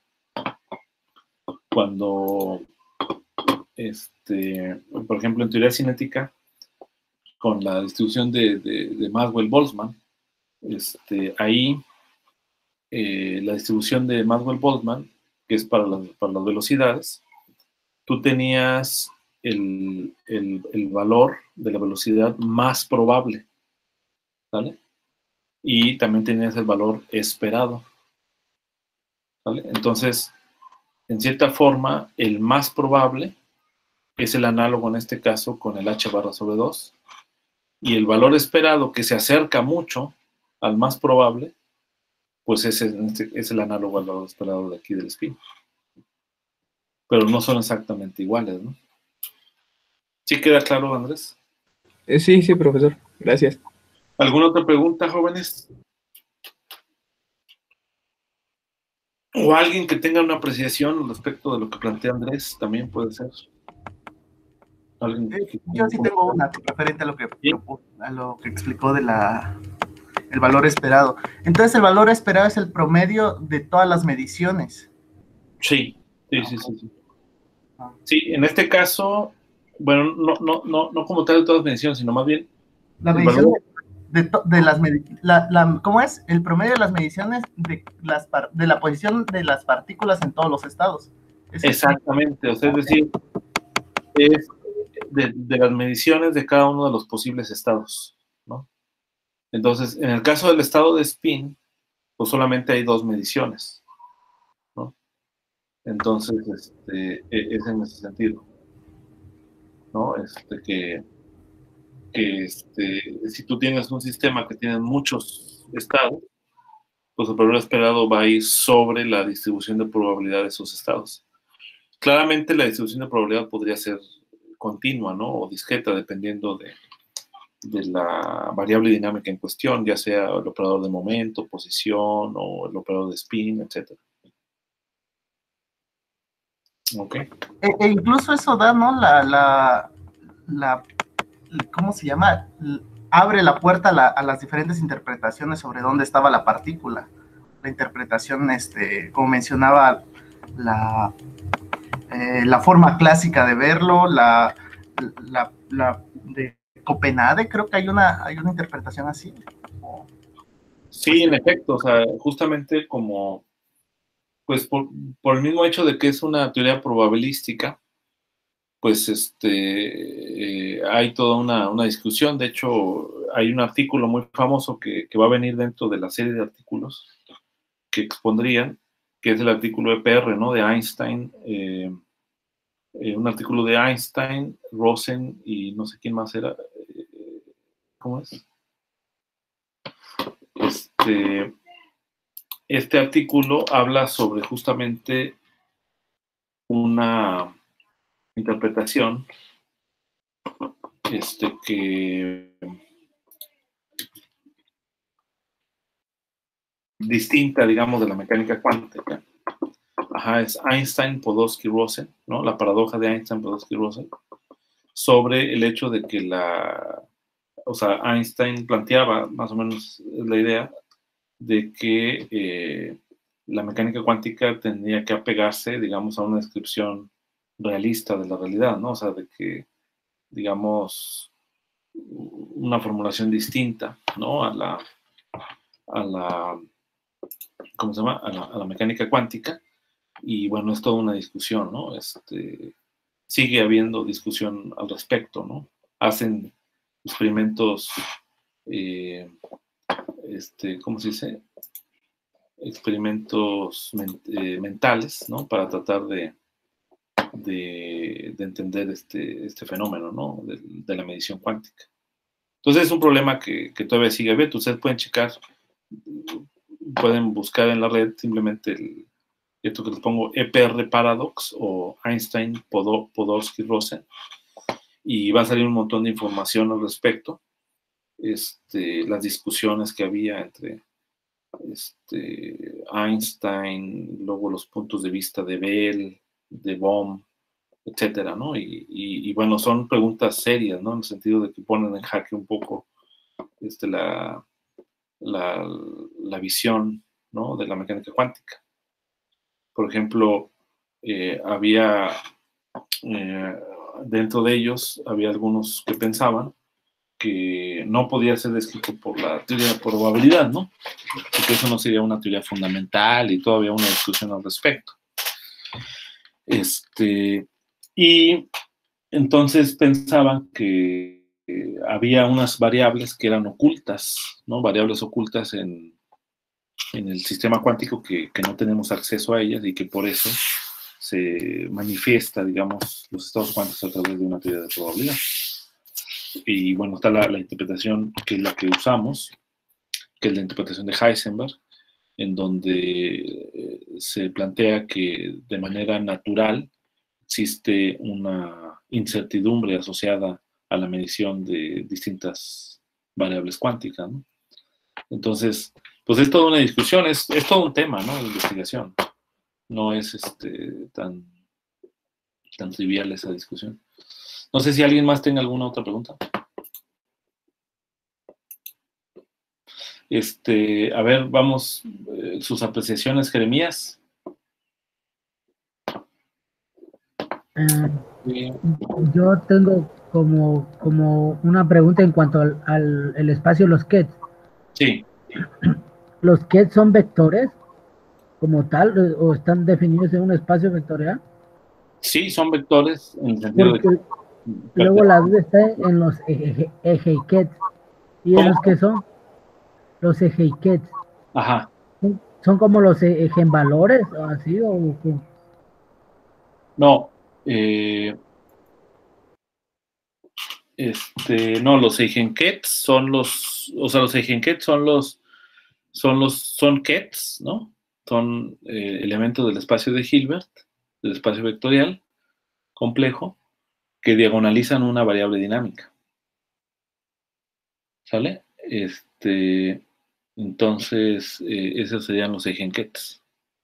A: cuando, este, por ejemplo, en teoría cinética, con la distribución de, de, de Maxwell-Boltzmann, este, ahí eh, la distribución de Maxwell-Boltzmann, que es para las, para las velocidades, tú tenías el, el, el valor de la velocidad más probable, ¿vale? Y también tenías el valor esperado, ¿vale? Entonces, en cierta forma, el más probable es el análogo en este caso con el H barra sobre dos, y el valor esperado que se acerca mucho al más probable, pues es el, es el análogo al valor esperado de aquí del spin. Pero no son exactamente iguales, ¿no? ¿Sí queda claro, Andrés?
C: Eh, sí, sí, profesor. Gracias.
A: ¿Alguna otra pregunta, jóvenes? O alguien que tenga una apreciación respecto de lo que plantea Andrés, también puede ser.
B: Eh, yo sí tengo una referente a lo que,
A: ¿Sí?
B: a lo que explicó de la
D: el valor esperado. Entonces, el valor esperado es el promedio de todas las mediciones.
A: Sí, sí, sí, sí. Sí, sí, en este caso, bueno, no, no, no, no como tal de todas las mediciones, sino más bien
D: la medición valor... de, de, de las la, la, ¿cómo es? El promedio de las mediciones de, las, de la posición de las partículas en todos los estados.
A: ¿Es exactamente, o sea, es decir, es de, de las mediciones de cada uno de los posibles estados, ¿no? Entonces, en el caso del estado de spin, pues solamente hay dos mediciones, ¿no? Entonces, este, es en ese sentido, ¿no? Este, que, que este, si tú tienes un sistema que tiene muchos estados, pues el valor esperado va a ir sobre la distribución de probabilidad de esos estados. Claramente la distribución de probabilidad podría ser continua, ¿no? O discreta, dependiendo de, de la variable dinámica en cuestión, ya sea el operador de momento, posición, o el operador de spin, etcétera. Ok.
D: E, e incluso eso da, ¿no? La, la, la, ¿cómo se llama? Abre la puerta a, la, a las diferentes interpretaciones sobre dónde estaba la partícula. La interpretación, este, como mencionaba, la, eh, la forma clásica de verlo, la, la, la de Copenhague, creo que hay una, hay una interpretación así.
A: Sí, en efecto, o sea, justamente como, pues por, por el mismo hecho de que es una teoría probabilística, pues este, eh, hay toda una, una discusión. De hecho, hay un artículo muy famoso que, que va a venir dentro de la serie de artículos que expondrían, que es el artículo E P R, ¿no? De Einstein, eh, eh, un artículo de Einstein, Rosen y no sé quién más era. Eh, ¿Cómo es? Este, este artículo habla sobre justamente una interpretación este, que distinta, digamos, de la mecánica cuántica. Ajá, es Einstein, Podolsky, Rosen, ¿no? La paradoja de Einstein, Podolsky, Rosen, sobre el hecho de que la, o sea, Einstein planteaba más o menos la idea de que eh, la mecánica cuántica tendría que apegarse, digamos, a una descripción realista de la realidad, ¿no? O sea, de que, digamos, una formulación distinta, ¿no? A la, a la, ¿cómo se llama? A la, a la mecánica cuántica. Y bueno, es toda una discusión, ¿no? Este, sigue habiendo discusión al respecto, ¿no? Hacen experimentos, eh, este, ¿cómo se dice? Experimentos men eh, mentales, ¿no? Para tratar de, de, de entender este, este fenómeno, ¿no? De, de la medición cuántica. Entonces es un problema que, que todavía sigue abierto. Ustedes pueden checar, pueden buscar en la red simplemente el, esto que les pongo, E P R Paradox o Einstein, Podolsky, Rosen, y va a salir un montón de información al respecto. Este, las discusiones que había entre este, Einstein, luego los puntos de vista de Bell, de Bohm, etcétera, ¿no? Y, y, y bueno, son preguntas serias, ¿no? En el sentido de que ponen en jaque un poco este, la, la, la visión, ¿no? De la mecánica cuántica. Por ejemplo, eh, había, eh, dentro de ellos, había algunos que pensaban que no podía ser descrito por la teoría de probabilidad, ¿no? Porque eso no sería una teoría fundamental y todavía una discusión al respecto. Este, y entonces pensaban que eh, había unas variables que eran ocultas, ¿no? Variables ocultas en, en el sistema cuántico que, que no tenemos acceso a ellas y que por eso se manifiesta, digamos, los estados cuánticos a través de una teoría de probabilidad. Y bueno, está la, la interpretación que es la que usamos, que es la interpretación de Heisenberg, en donde eh, se plantea que de manera natural existe una incertidumbre asociada a la medición de distintas variables cuánticas, ¿no? Entonces, pues es toda una discusión, es, es todo un tema, ¿no? De investigación. No es este, tan, tan trivial esa discusión. No sé si alguien más tenga alguna otra pregunta. Este, a ver, vamos, eh, sus apreciaciones, Jeremías.
E: Eh,
A: Sí.
E: yo tengo como, como una pregunta en cuanto al, al el espacio de los Ket.
A: Sí.
E: ¿Los Ket son vectores como tal eh, o están definidos en un espacio vectorial?
A: Sí, son vectores en el sentido
E: Porque
A: de que
E: luego la duda está en los eje, Ejeiket. ¿Y
A: ¿Cómo?
E: esos qué son? Los Ejeiket.
A: Ajá.
E: ¿Son, son como los e- ejenvalores o así? O, qué?
A: No, eh, este, no, los Eigenkets son los, o sea, los Eigenkets son los, son los, son kets, ¿no? Son eh, elementos del espacio de Hilbert, del espacio vectorial complejo, que diagonalizan una variable dinámica. ¿Sale? Este, entonces, eh, esos serían los Eigenkets.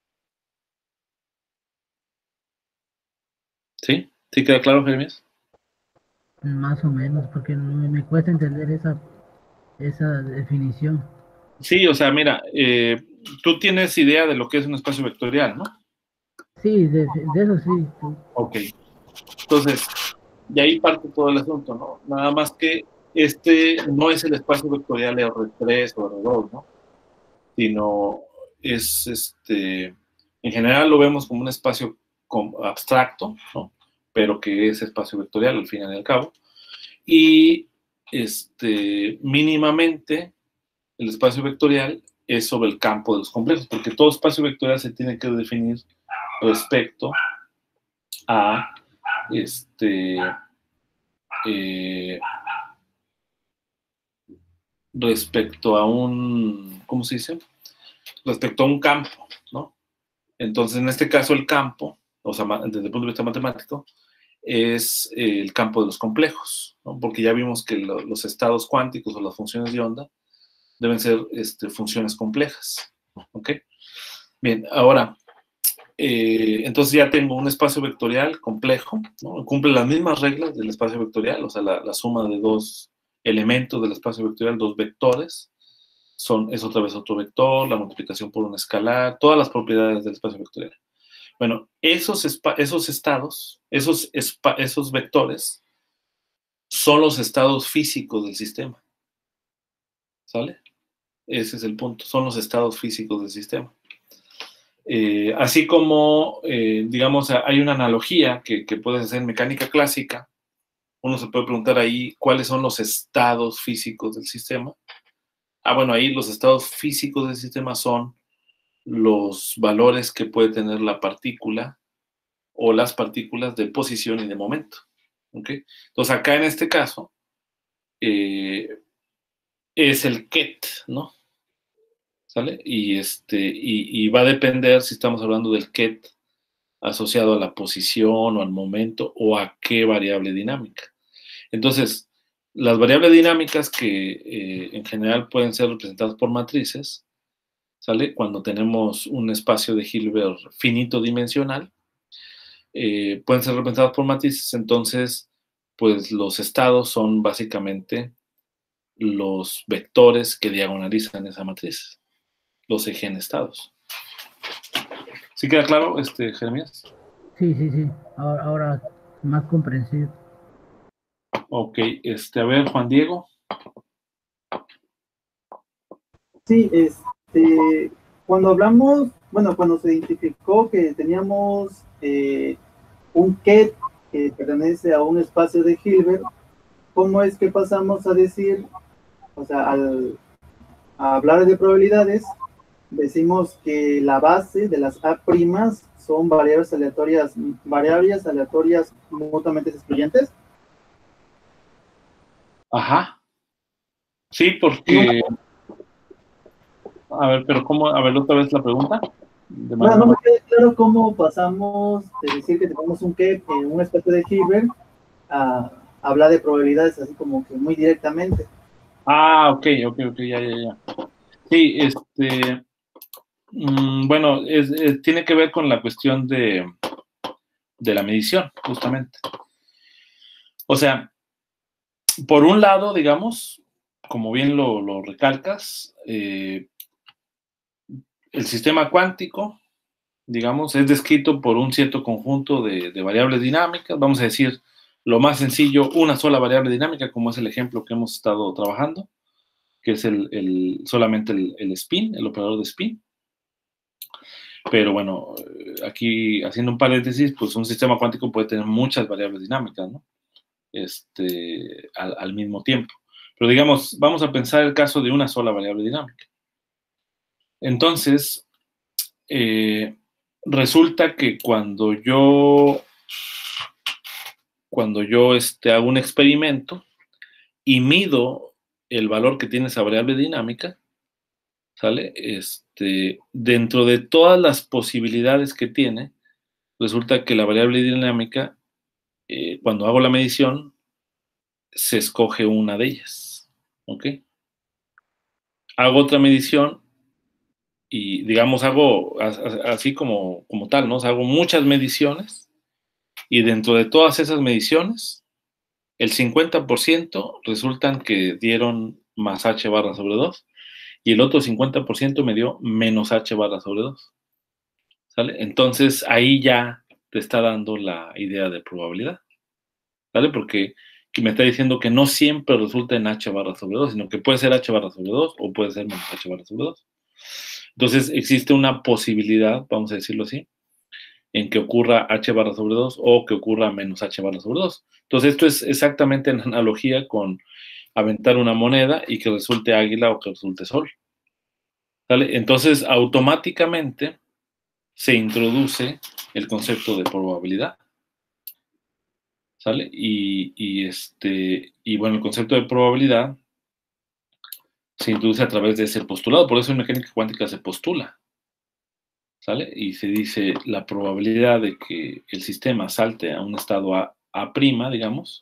A: ¿Sí? ¿Sí queda claro, Jeremías?
E: Más o menos, porque no- me cuesta entender esa, esa definición.
A: Sí, o sea, mira, eh, tú tienes idea de lo que es un espacio vectorial, ¿no?
E: Sí, de, de eso sí. sí.
A: Ok. Entonces, de ahí parte todo el asunto, ¿no? Nada más que este no es el espacio vectorial R tres o R dos, ¿no? Sino es, este, en general lo vemos como un espacio abstracto, ¿no? Pero que es espacio vectorial al fin y al cabo. Y, este, mínimamente, el espacio vectorial es sobre el campo de los complejos, porque todo espacio vectorial se tiene que definir respecto a, este, eh, respecto a un, ¿cómo se dice? Respecto a un campo, ¿no? Entonces, en este caso, el campo, o sea, desde el punto de vista matemático, es el campo de los complejos, ¿no? Porque ya vimos que lo, los estados cuánticos o las funciones de onda deben ser este, funciones complejas, ¿ok? Bien, ahora, eh, entonces ya tengo un espacio vectorial complejo, ¿no? Cumple las mismas reglas del espacio vectorial, o sea, la, la suma de dos elementos del espacio vectorial, dos vectores, son, es otra vez otro vector, la multiplicación por un escalar, todas las propiedades del espacio vectorial. Bueno, esos, esos estados, esos, esos vectores, son los estados físicos del sistema. ¿Sale? Ese es el punto, son los estados físicos del sistema. Eh, así como, eh, digamos, hay una analogía que, que puedes hacer en mecánica clásica, uno se puede preguntar ahí cuáles son los estados físicos del sistema. Ah, bueno, ahí los estados físicos del sistema son los valores que puede tener la partícula o las partículas de posición y de momento. ¿Okay? Entonces, acá en este caso, eh, es el ket, ¿no? ¿Sale? Y, este, y, y va a depender si estamos hablando del ket asociado a la posición o al momento o a qué variable dinámica. Entonces, las variables dinámicas que eh, en general pueden ser representadas por matrices, ¿sale? Cuando tenemos un espacio de Hilbert finito dimensional, eh, pueden ser representadas por matrices, entonces, pues los estados son básicamente los vectores que diagonalizan esa matriz, los ejenestados. ¿Sí queda claro, este, Jeremías?
E: Sí, sí, sí. Ahora, ahora más comprensible.
A: Ok, este, a ver, Juan Diego.
F: Sí, este, cuando hablamos, bueno, cuando se identificó que teníamos eh, un ket que pertenece a un espacio de Hilbert, ¿cómo es que pasamos a decir, o sea, al a hablar de probabilidades, decimos que la base de las A' son variables aleatorias, variables aleatorias mutuamente excluyentes?
A: Ajá. Sí, porque... A ver, pero ¿cómo? A ver, otra vez la pregunta. De
F: Bueno, no me queda claro cómo pasamos de decir que tenemos un ket en un espacio de Hilbert a hablar de probabilidades así como que muy directamente.
A: Ah, ok, ok, ok, ya, ya, ya. Sí, este... Mmm, bueno, es, es, tiene que ver con la cuestión de, de la medición, justamente. O sea, por un lado, digamos, como bien lo, lo recalcas, eh, el sistema cuántico, digamos, es descrito por un cierto conjunto de, de variables dinámicas. Vamos a decir, lo más sencillo, una sola variable dinámica, como es el ejemplo que hemos estado trabajando, que es el, el, solamente el, el spin, el operador de spin. Pero bueno, aquí haciendo un paréntesis, pues un sistema cuántico puede tener muchas variables dinámicas, ¿no? Este, al, al mismo tiempo. Pero digamos, vamos a pensar el caso de una sola variable dinámica. Entonces, eh, resulta que cuando yo, cuando yo este, hago un experimento y mido el valor que tiene esa variable dinámica, ¿sale? Este, dentro de todas las posibilidades que tiene, resulta que la variable dinámica, eh, cuando hago la medición, se escoge una de ellas, ¿ok? Hago otra medición y, digamos, hago así como, como tal, ¿no? O sea, hago muchas mediciones y dentro de todas esas mediciones, el cincuenta por ciento resultan que dieron más h barra sobre dos y el otro cincuenta por ciento me dio menos h barra sobre dos, ¿sale? Entonces, ahí ya te está dando la idea de probabilidad, ¿sale? Porque que me está diciendo que no siempre resulta en h barra sobre dos, sino que puede ser h barra sobre dos o puede ser menos h barra sobre dos. Entonces, existe una posibilidad, vamos a decirlo así, en que ocurra h barra sobre dos o que ocurra menos h barra sobre dos. Entonces, esto es exactamente en analogía con aventar una moneda y que resulte águila o que resulte sol, ¿sale? Entonces, automáticamente se introduce el concepto de probabilidad, ¿sale? Y, y, este, y bueno, el concepto de probabilidad se introduce a través de ese postulado, por eso en mecánica cuántica se postula, ¿sale? Y se dice la probabilidad de que el sistema salte a un estado A, A', digamos,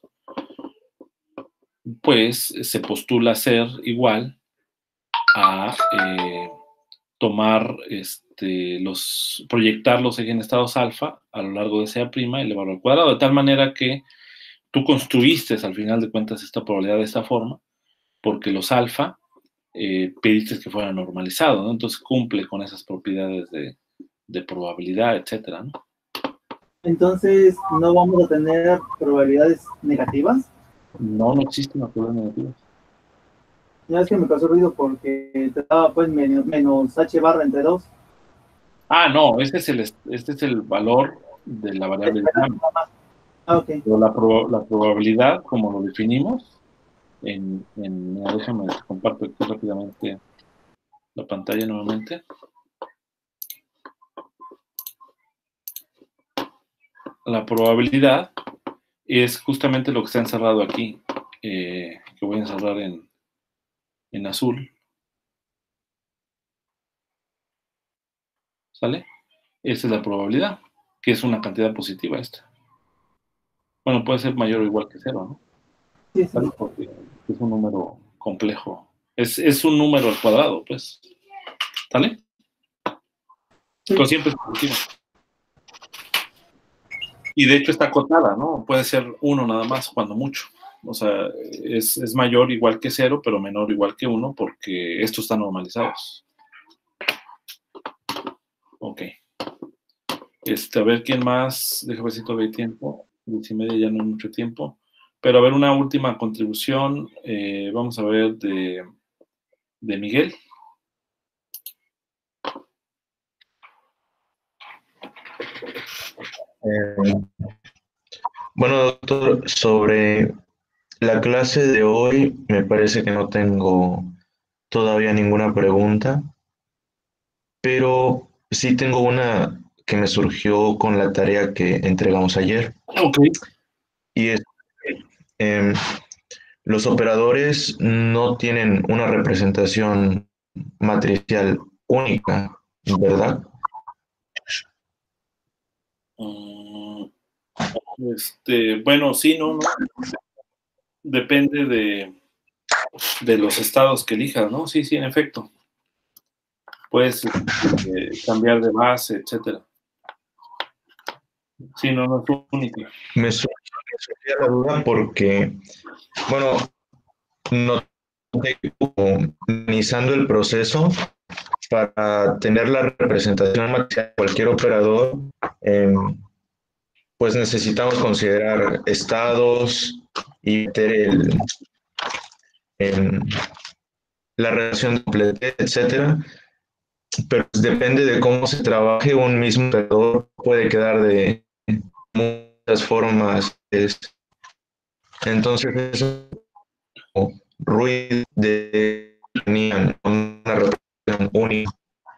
A: pues se postula ser igual a eh, tomar, este, los, proyectar los eigenestados alfa a lo largo de ese A' y elevarlo al cuadrado, de tal manera que tú construiste al final de cuentas esta probabilidad de esta forma, porque los alfa eh, pediste que fueran normalizados, ¿no? Entonces cumple con esas propiedades de, de probabilidad, etcétera, ¿no?
F: Entonces, ¿no vamos a tener probabilidades negativas?
A: No, no existen las probabilidades negativas.
F: Ya es que me causó ruido porque te daba pues menos, menos h barra entre dos.
A: Ah, no, este es el, este es el valor de la variable dinámica.
F: Ah, ok.
A: Pero la, prob la probabilidad, como lo definimos, en, en, déjame comparto aquí rápidamente la pantalla nuevamente. La probabilidad es justamente lo que está encerrado aquí, eh, que voy a encerrar en, en azul. ¿Sale? Esa es la probabilidad, que es una cantidad positiva esta. Bueno, puede ser mayor o igual que cero, ¿no?
F: Sí, sí.
A: ¿Sale? Porque es un número complejo. Es, es un número al cuadrado, pues. ¿Sale?
F: Sí.
A: Pero siempre es positiva. Y de hecho está acotada, ¿no? Puede ser uno nada más, cuando mucho. O sea, es, es mayor igual que cero, pero menor igual que uno, porque estos están normalizados. Ok. Este, a ver quién más. Déjame ver si todavía hay tiempo. Diez y media ya no hay mucho tiempo. Pero a ver, una última contribución. Eh, vamos a ver de, de Miguel.
G: Eh, bueno, doctor, sobre la clase de hoy me parece que no tengo todavía ninguna pregunta, pero sí tengo una que me surgió con la tarea que entregamos ayer.
A: Ok.
G: Y es, eh, los operadores no tienen una representación matricial única, ¿verdad?
A: Um, este, bueno, sí, no, no. Depende de, de los estados que elijas, ¿no? Sí, sí, en efecto. Puedes eh, cambiar de base, etcétera. Sí, no, no es único.
G: Me surgía la duda porque, bueno, no organizando el proceso para tener la representación máxima de cualquier operador, eh, pues necesitamos considerar estados y meter el, el, la relación de completez, etcétera. Pero depende de cómo se trabaje un mismo operador, puede quedar de muchas formas. Entonces, eso ruido de una repetición única.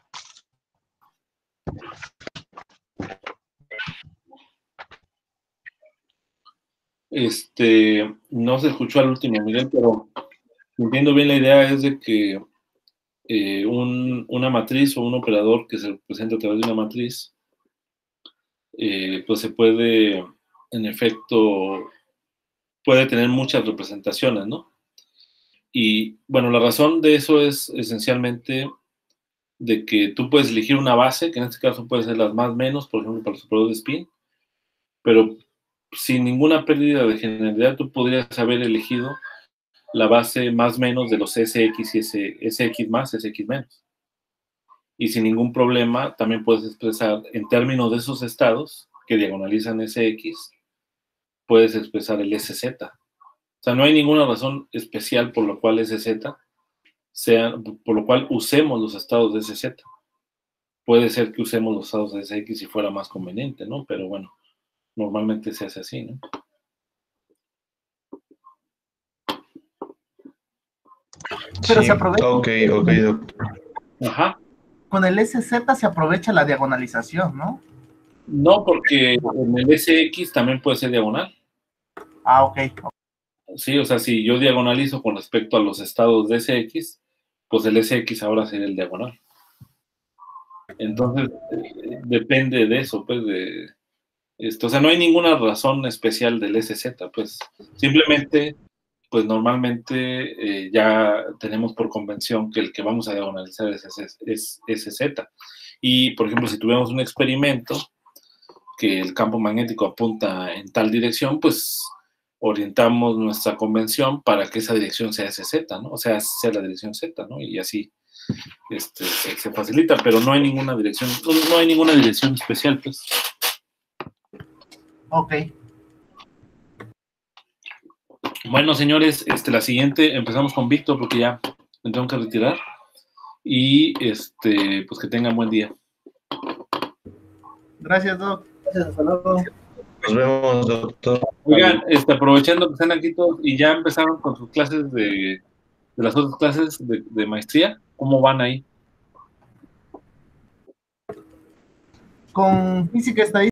A: Este, no se escuchó al último, Miguel, pero entiendo bien la idea es de que eh, un, una matriz o un operador que se representa a través de una matriz, eh, pues se puede, en efecto, puede tener muchas representaciones, ¿no? Y bueno, la razón de eso es esencialmente de que tú puedes elegir una base, que en este caso puede ser las más menos, por ejemplo, para los operadores de spin, pero sin ninguna pérdida de generalidad, tú podrías haber elegido la base más menos de los S X y S X más, S X menos. Y sin ningún problema, también puedes expresar, en términos de esos estados que diagonalizan S X, puedes expresar el S Z. O sea, no hay ninguna razón especial por la cual S Z sea, por lo cual usemos los estados de S Z. Puede ser que usemos los estados de S X si fuera más conveniente, ¿no? Pero bueno, normalmente se hace así, ¿no?
D: Pero
G: sí,
D: se aprovecha.
G: Ok, ok, doctor.
A: Ajá.
D: Con el S Z se aprovecha la diagonalización, ¿no?
A: No, porque en el S X también puede ser diagonal.
D: Ah, ok.
A: Sí, o sea, si yo diagonalizo con respecto a los estados de S X, pues el S X ahora sería el diagonal. Entonces, eh, depende de eso, pues, de esto. O sea, no hay ninguna razón especial del S Z, pues, simplemente, pues, normalmente eh, ya tenemos por convención que el que vamos a diagonalizar es, es, es S Z. Y, por ejemplo, si tuviéramos un experimento que el campo magnético apunta en tal dirección, pues orientamos nuestra convención para que esa dirección sea S Z, ¿no? O sea, sea la dirección Z, ¿no? Y así este, se, se facilita, pero no hay ninguna dirección, no, no hay ninguna dirección especial, pues.
D: Ok.
A: Bueno, señores, este, la siguiente, empezamos con Víctor porque ya me tengo que retirar. Y este, pues que tengan buen día.
D: Gracias, Doc.
F: Gracias, hasta luego.
G: Nos vemos, doctor.
A: Oigan, este, aprovechando que están aquí todos y ya empezaron con sus clases de, de las otras clases de, de maestría, ¿cómo van ahí?
D: Con física estadística.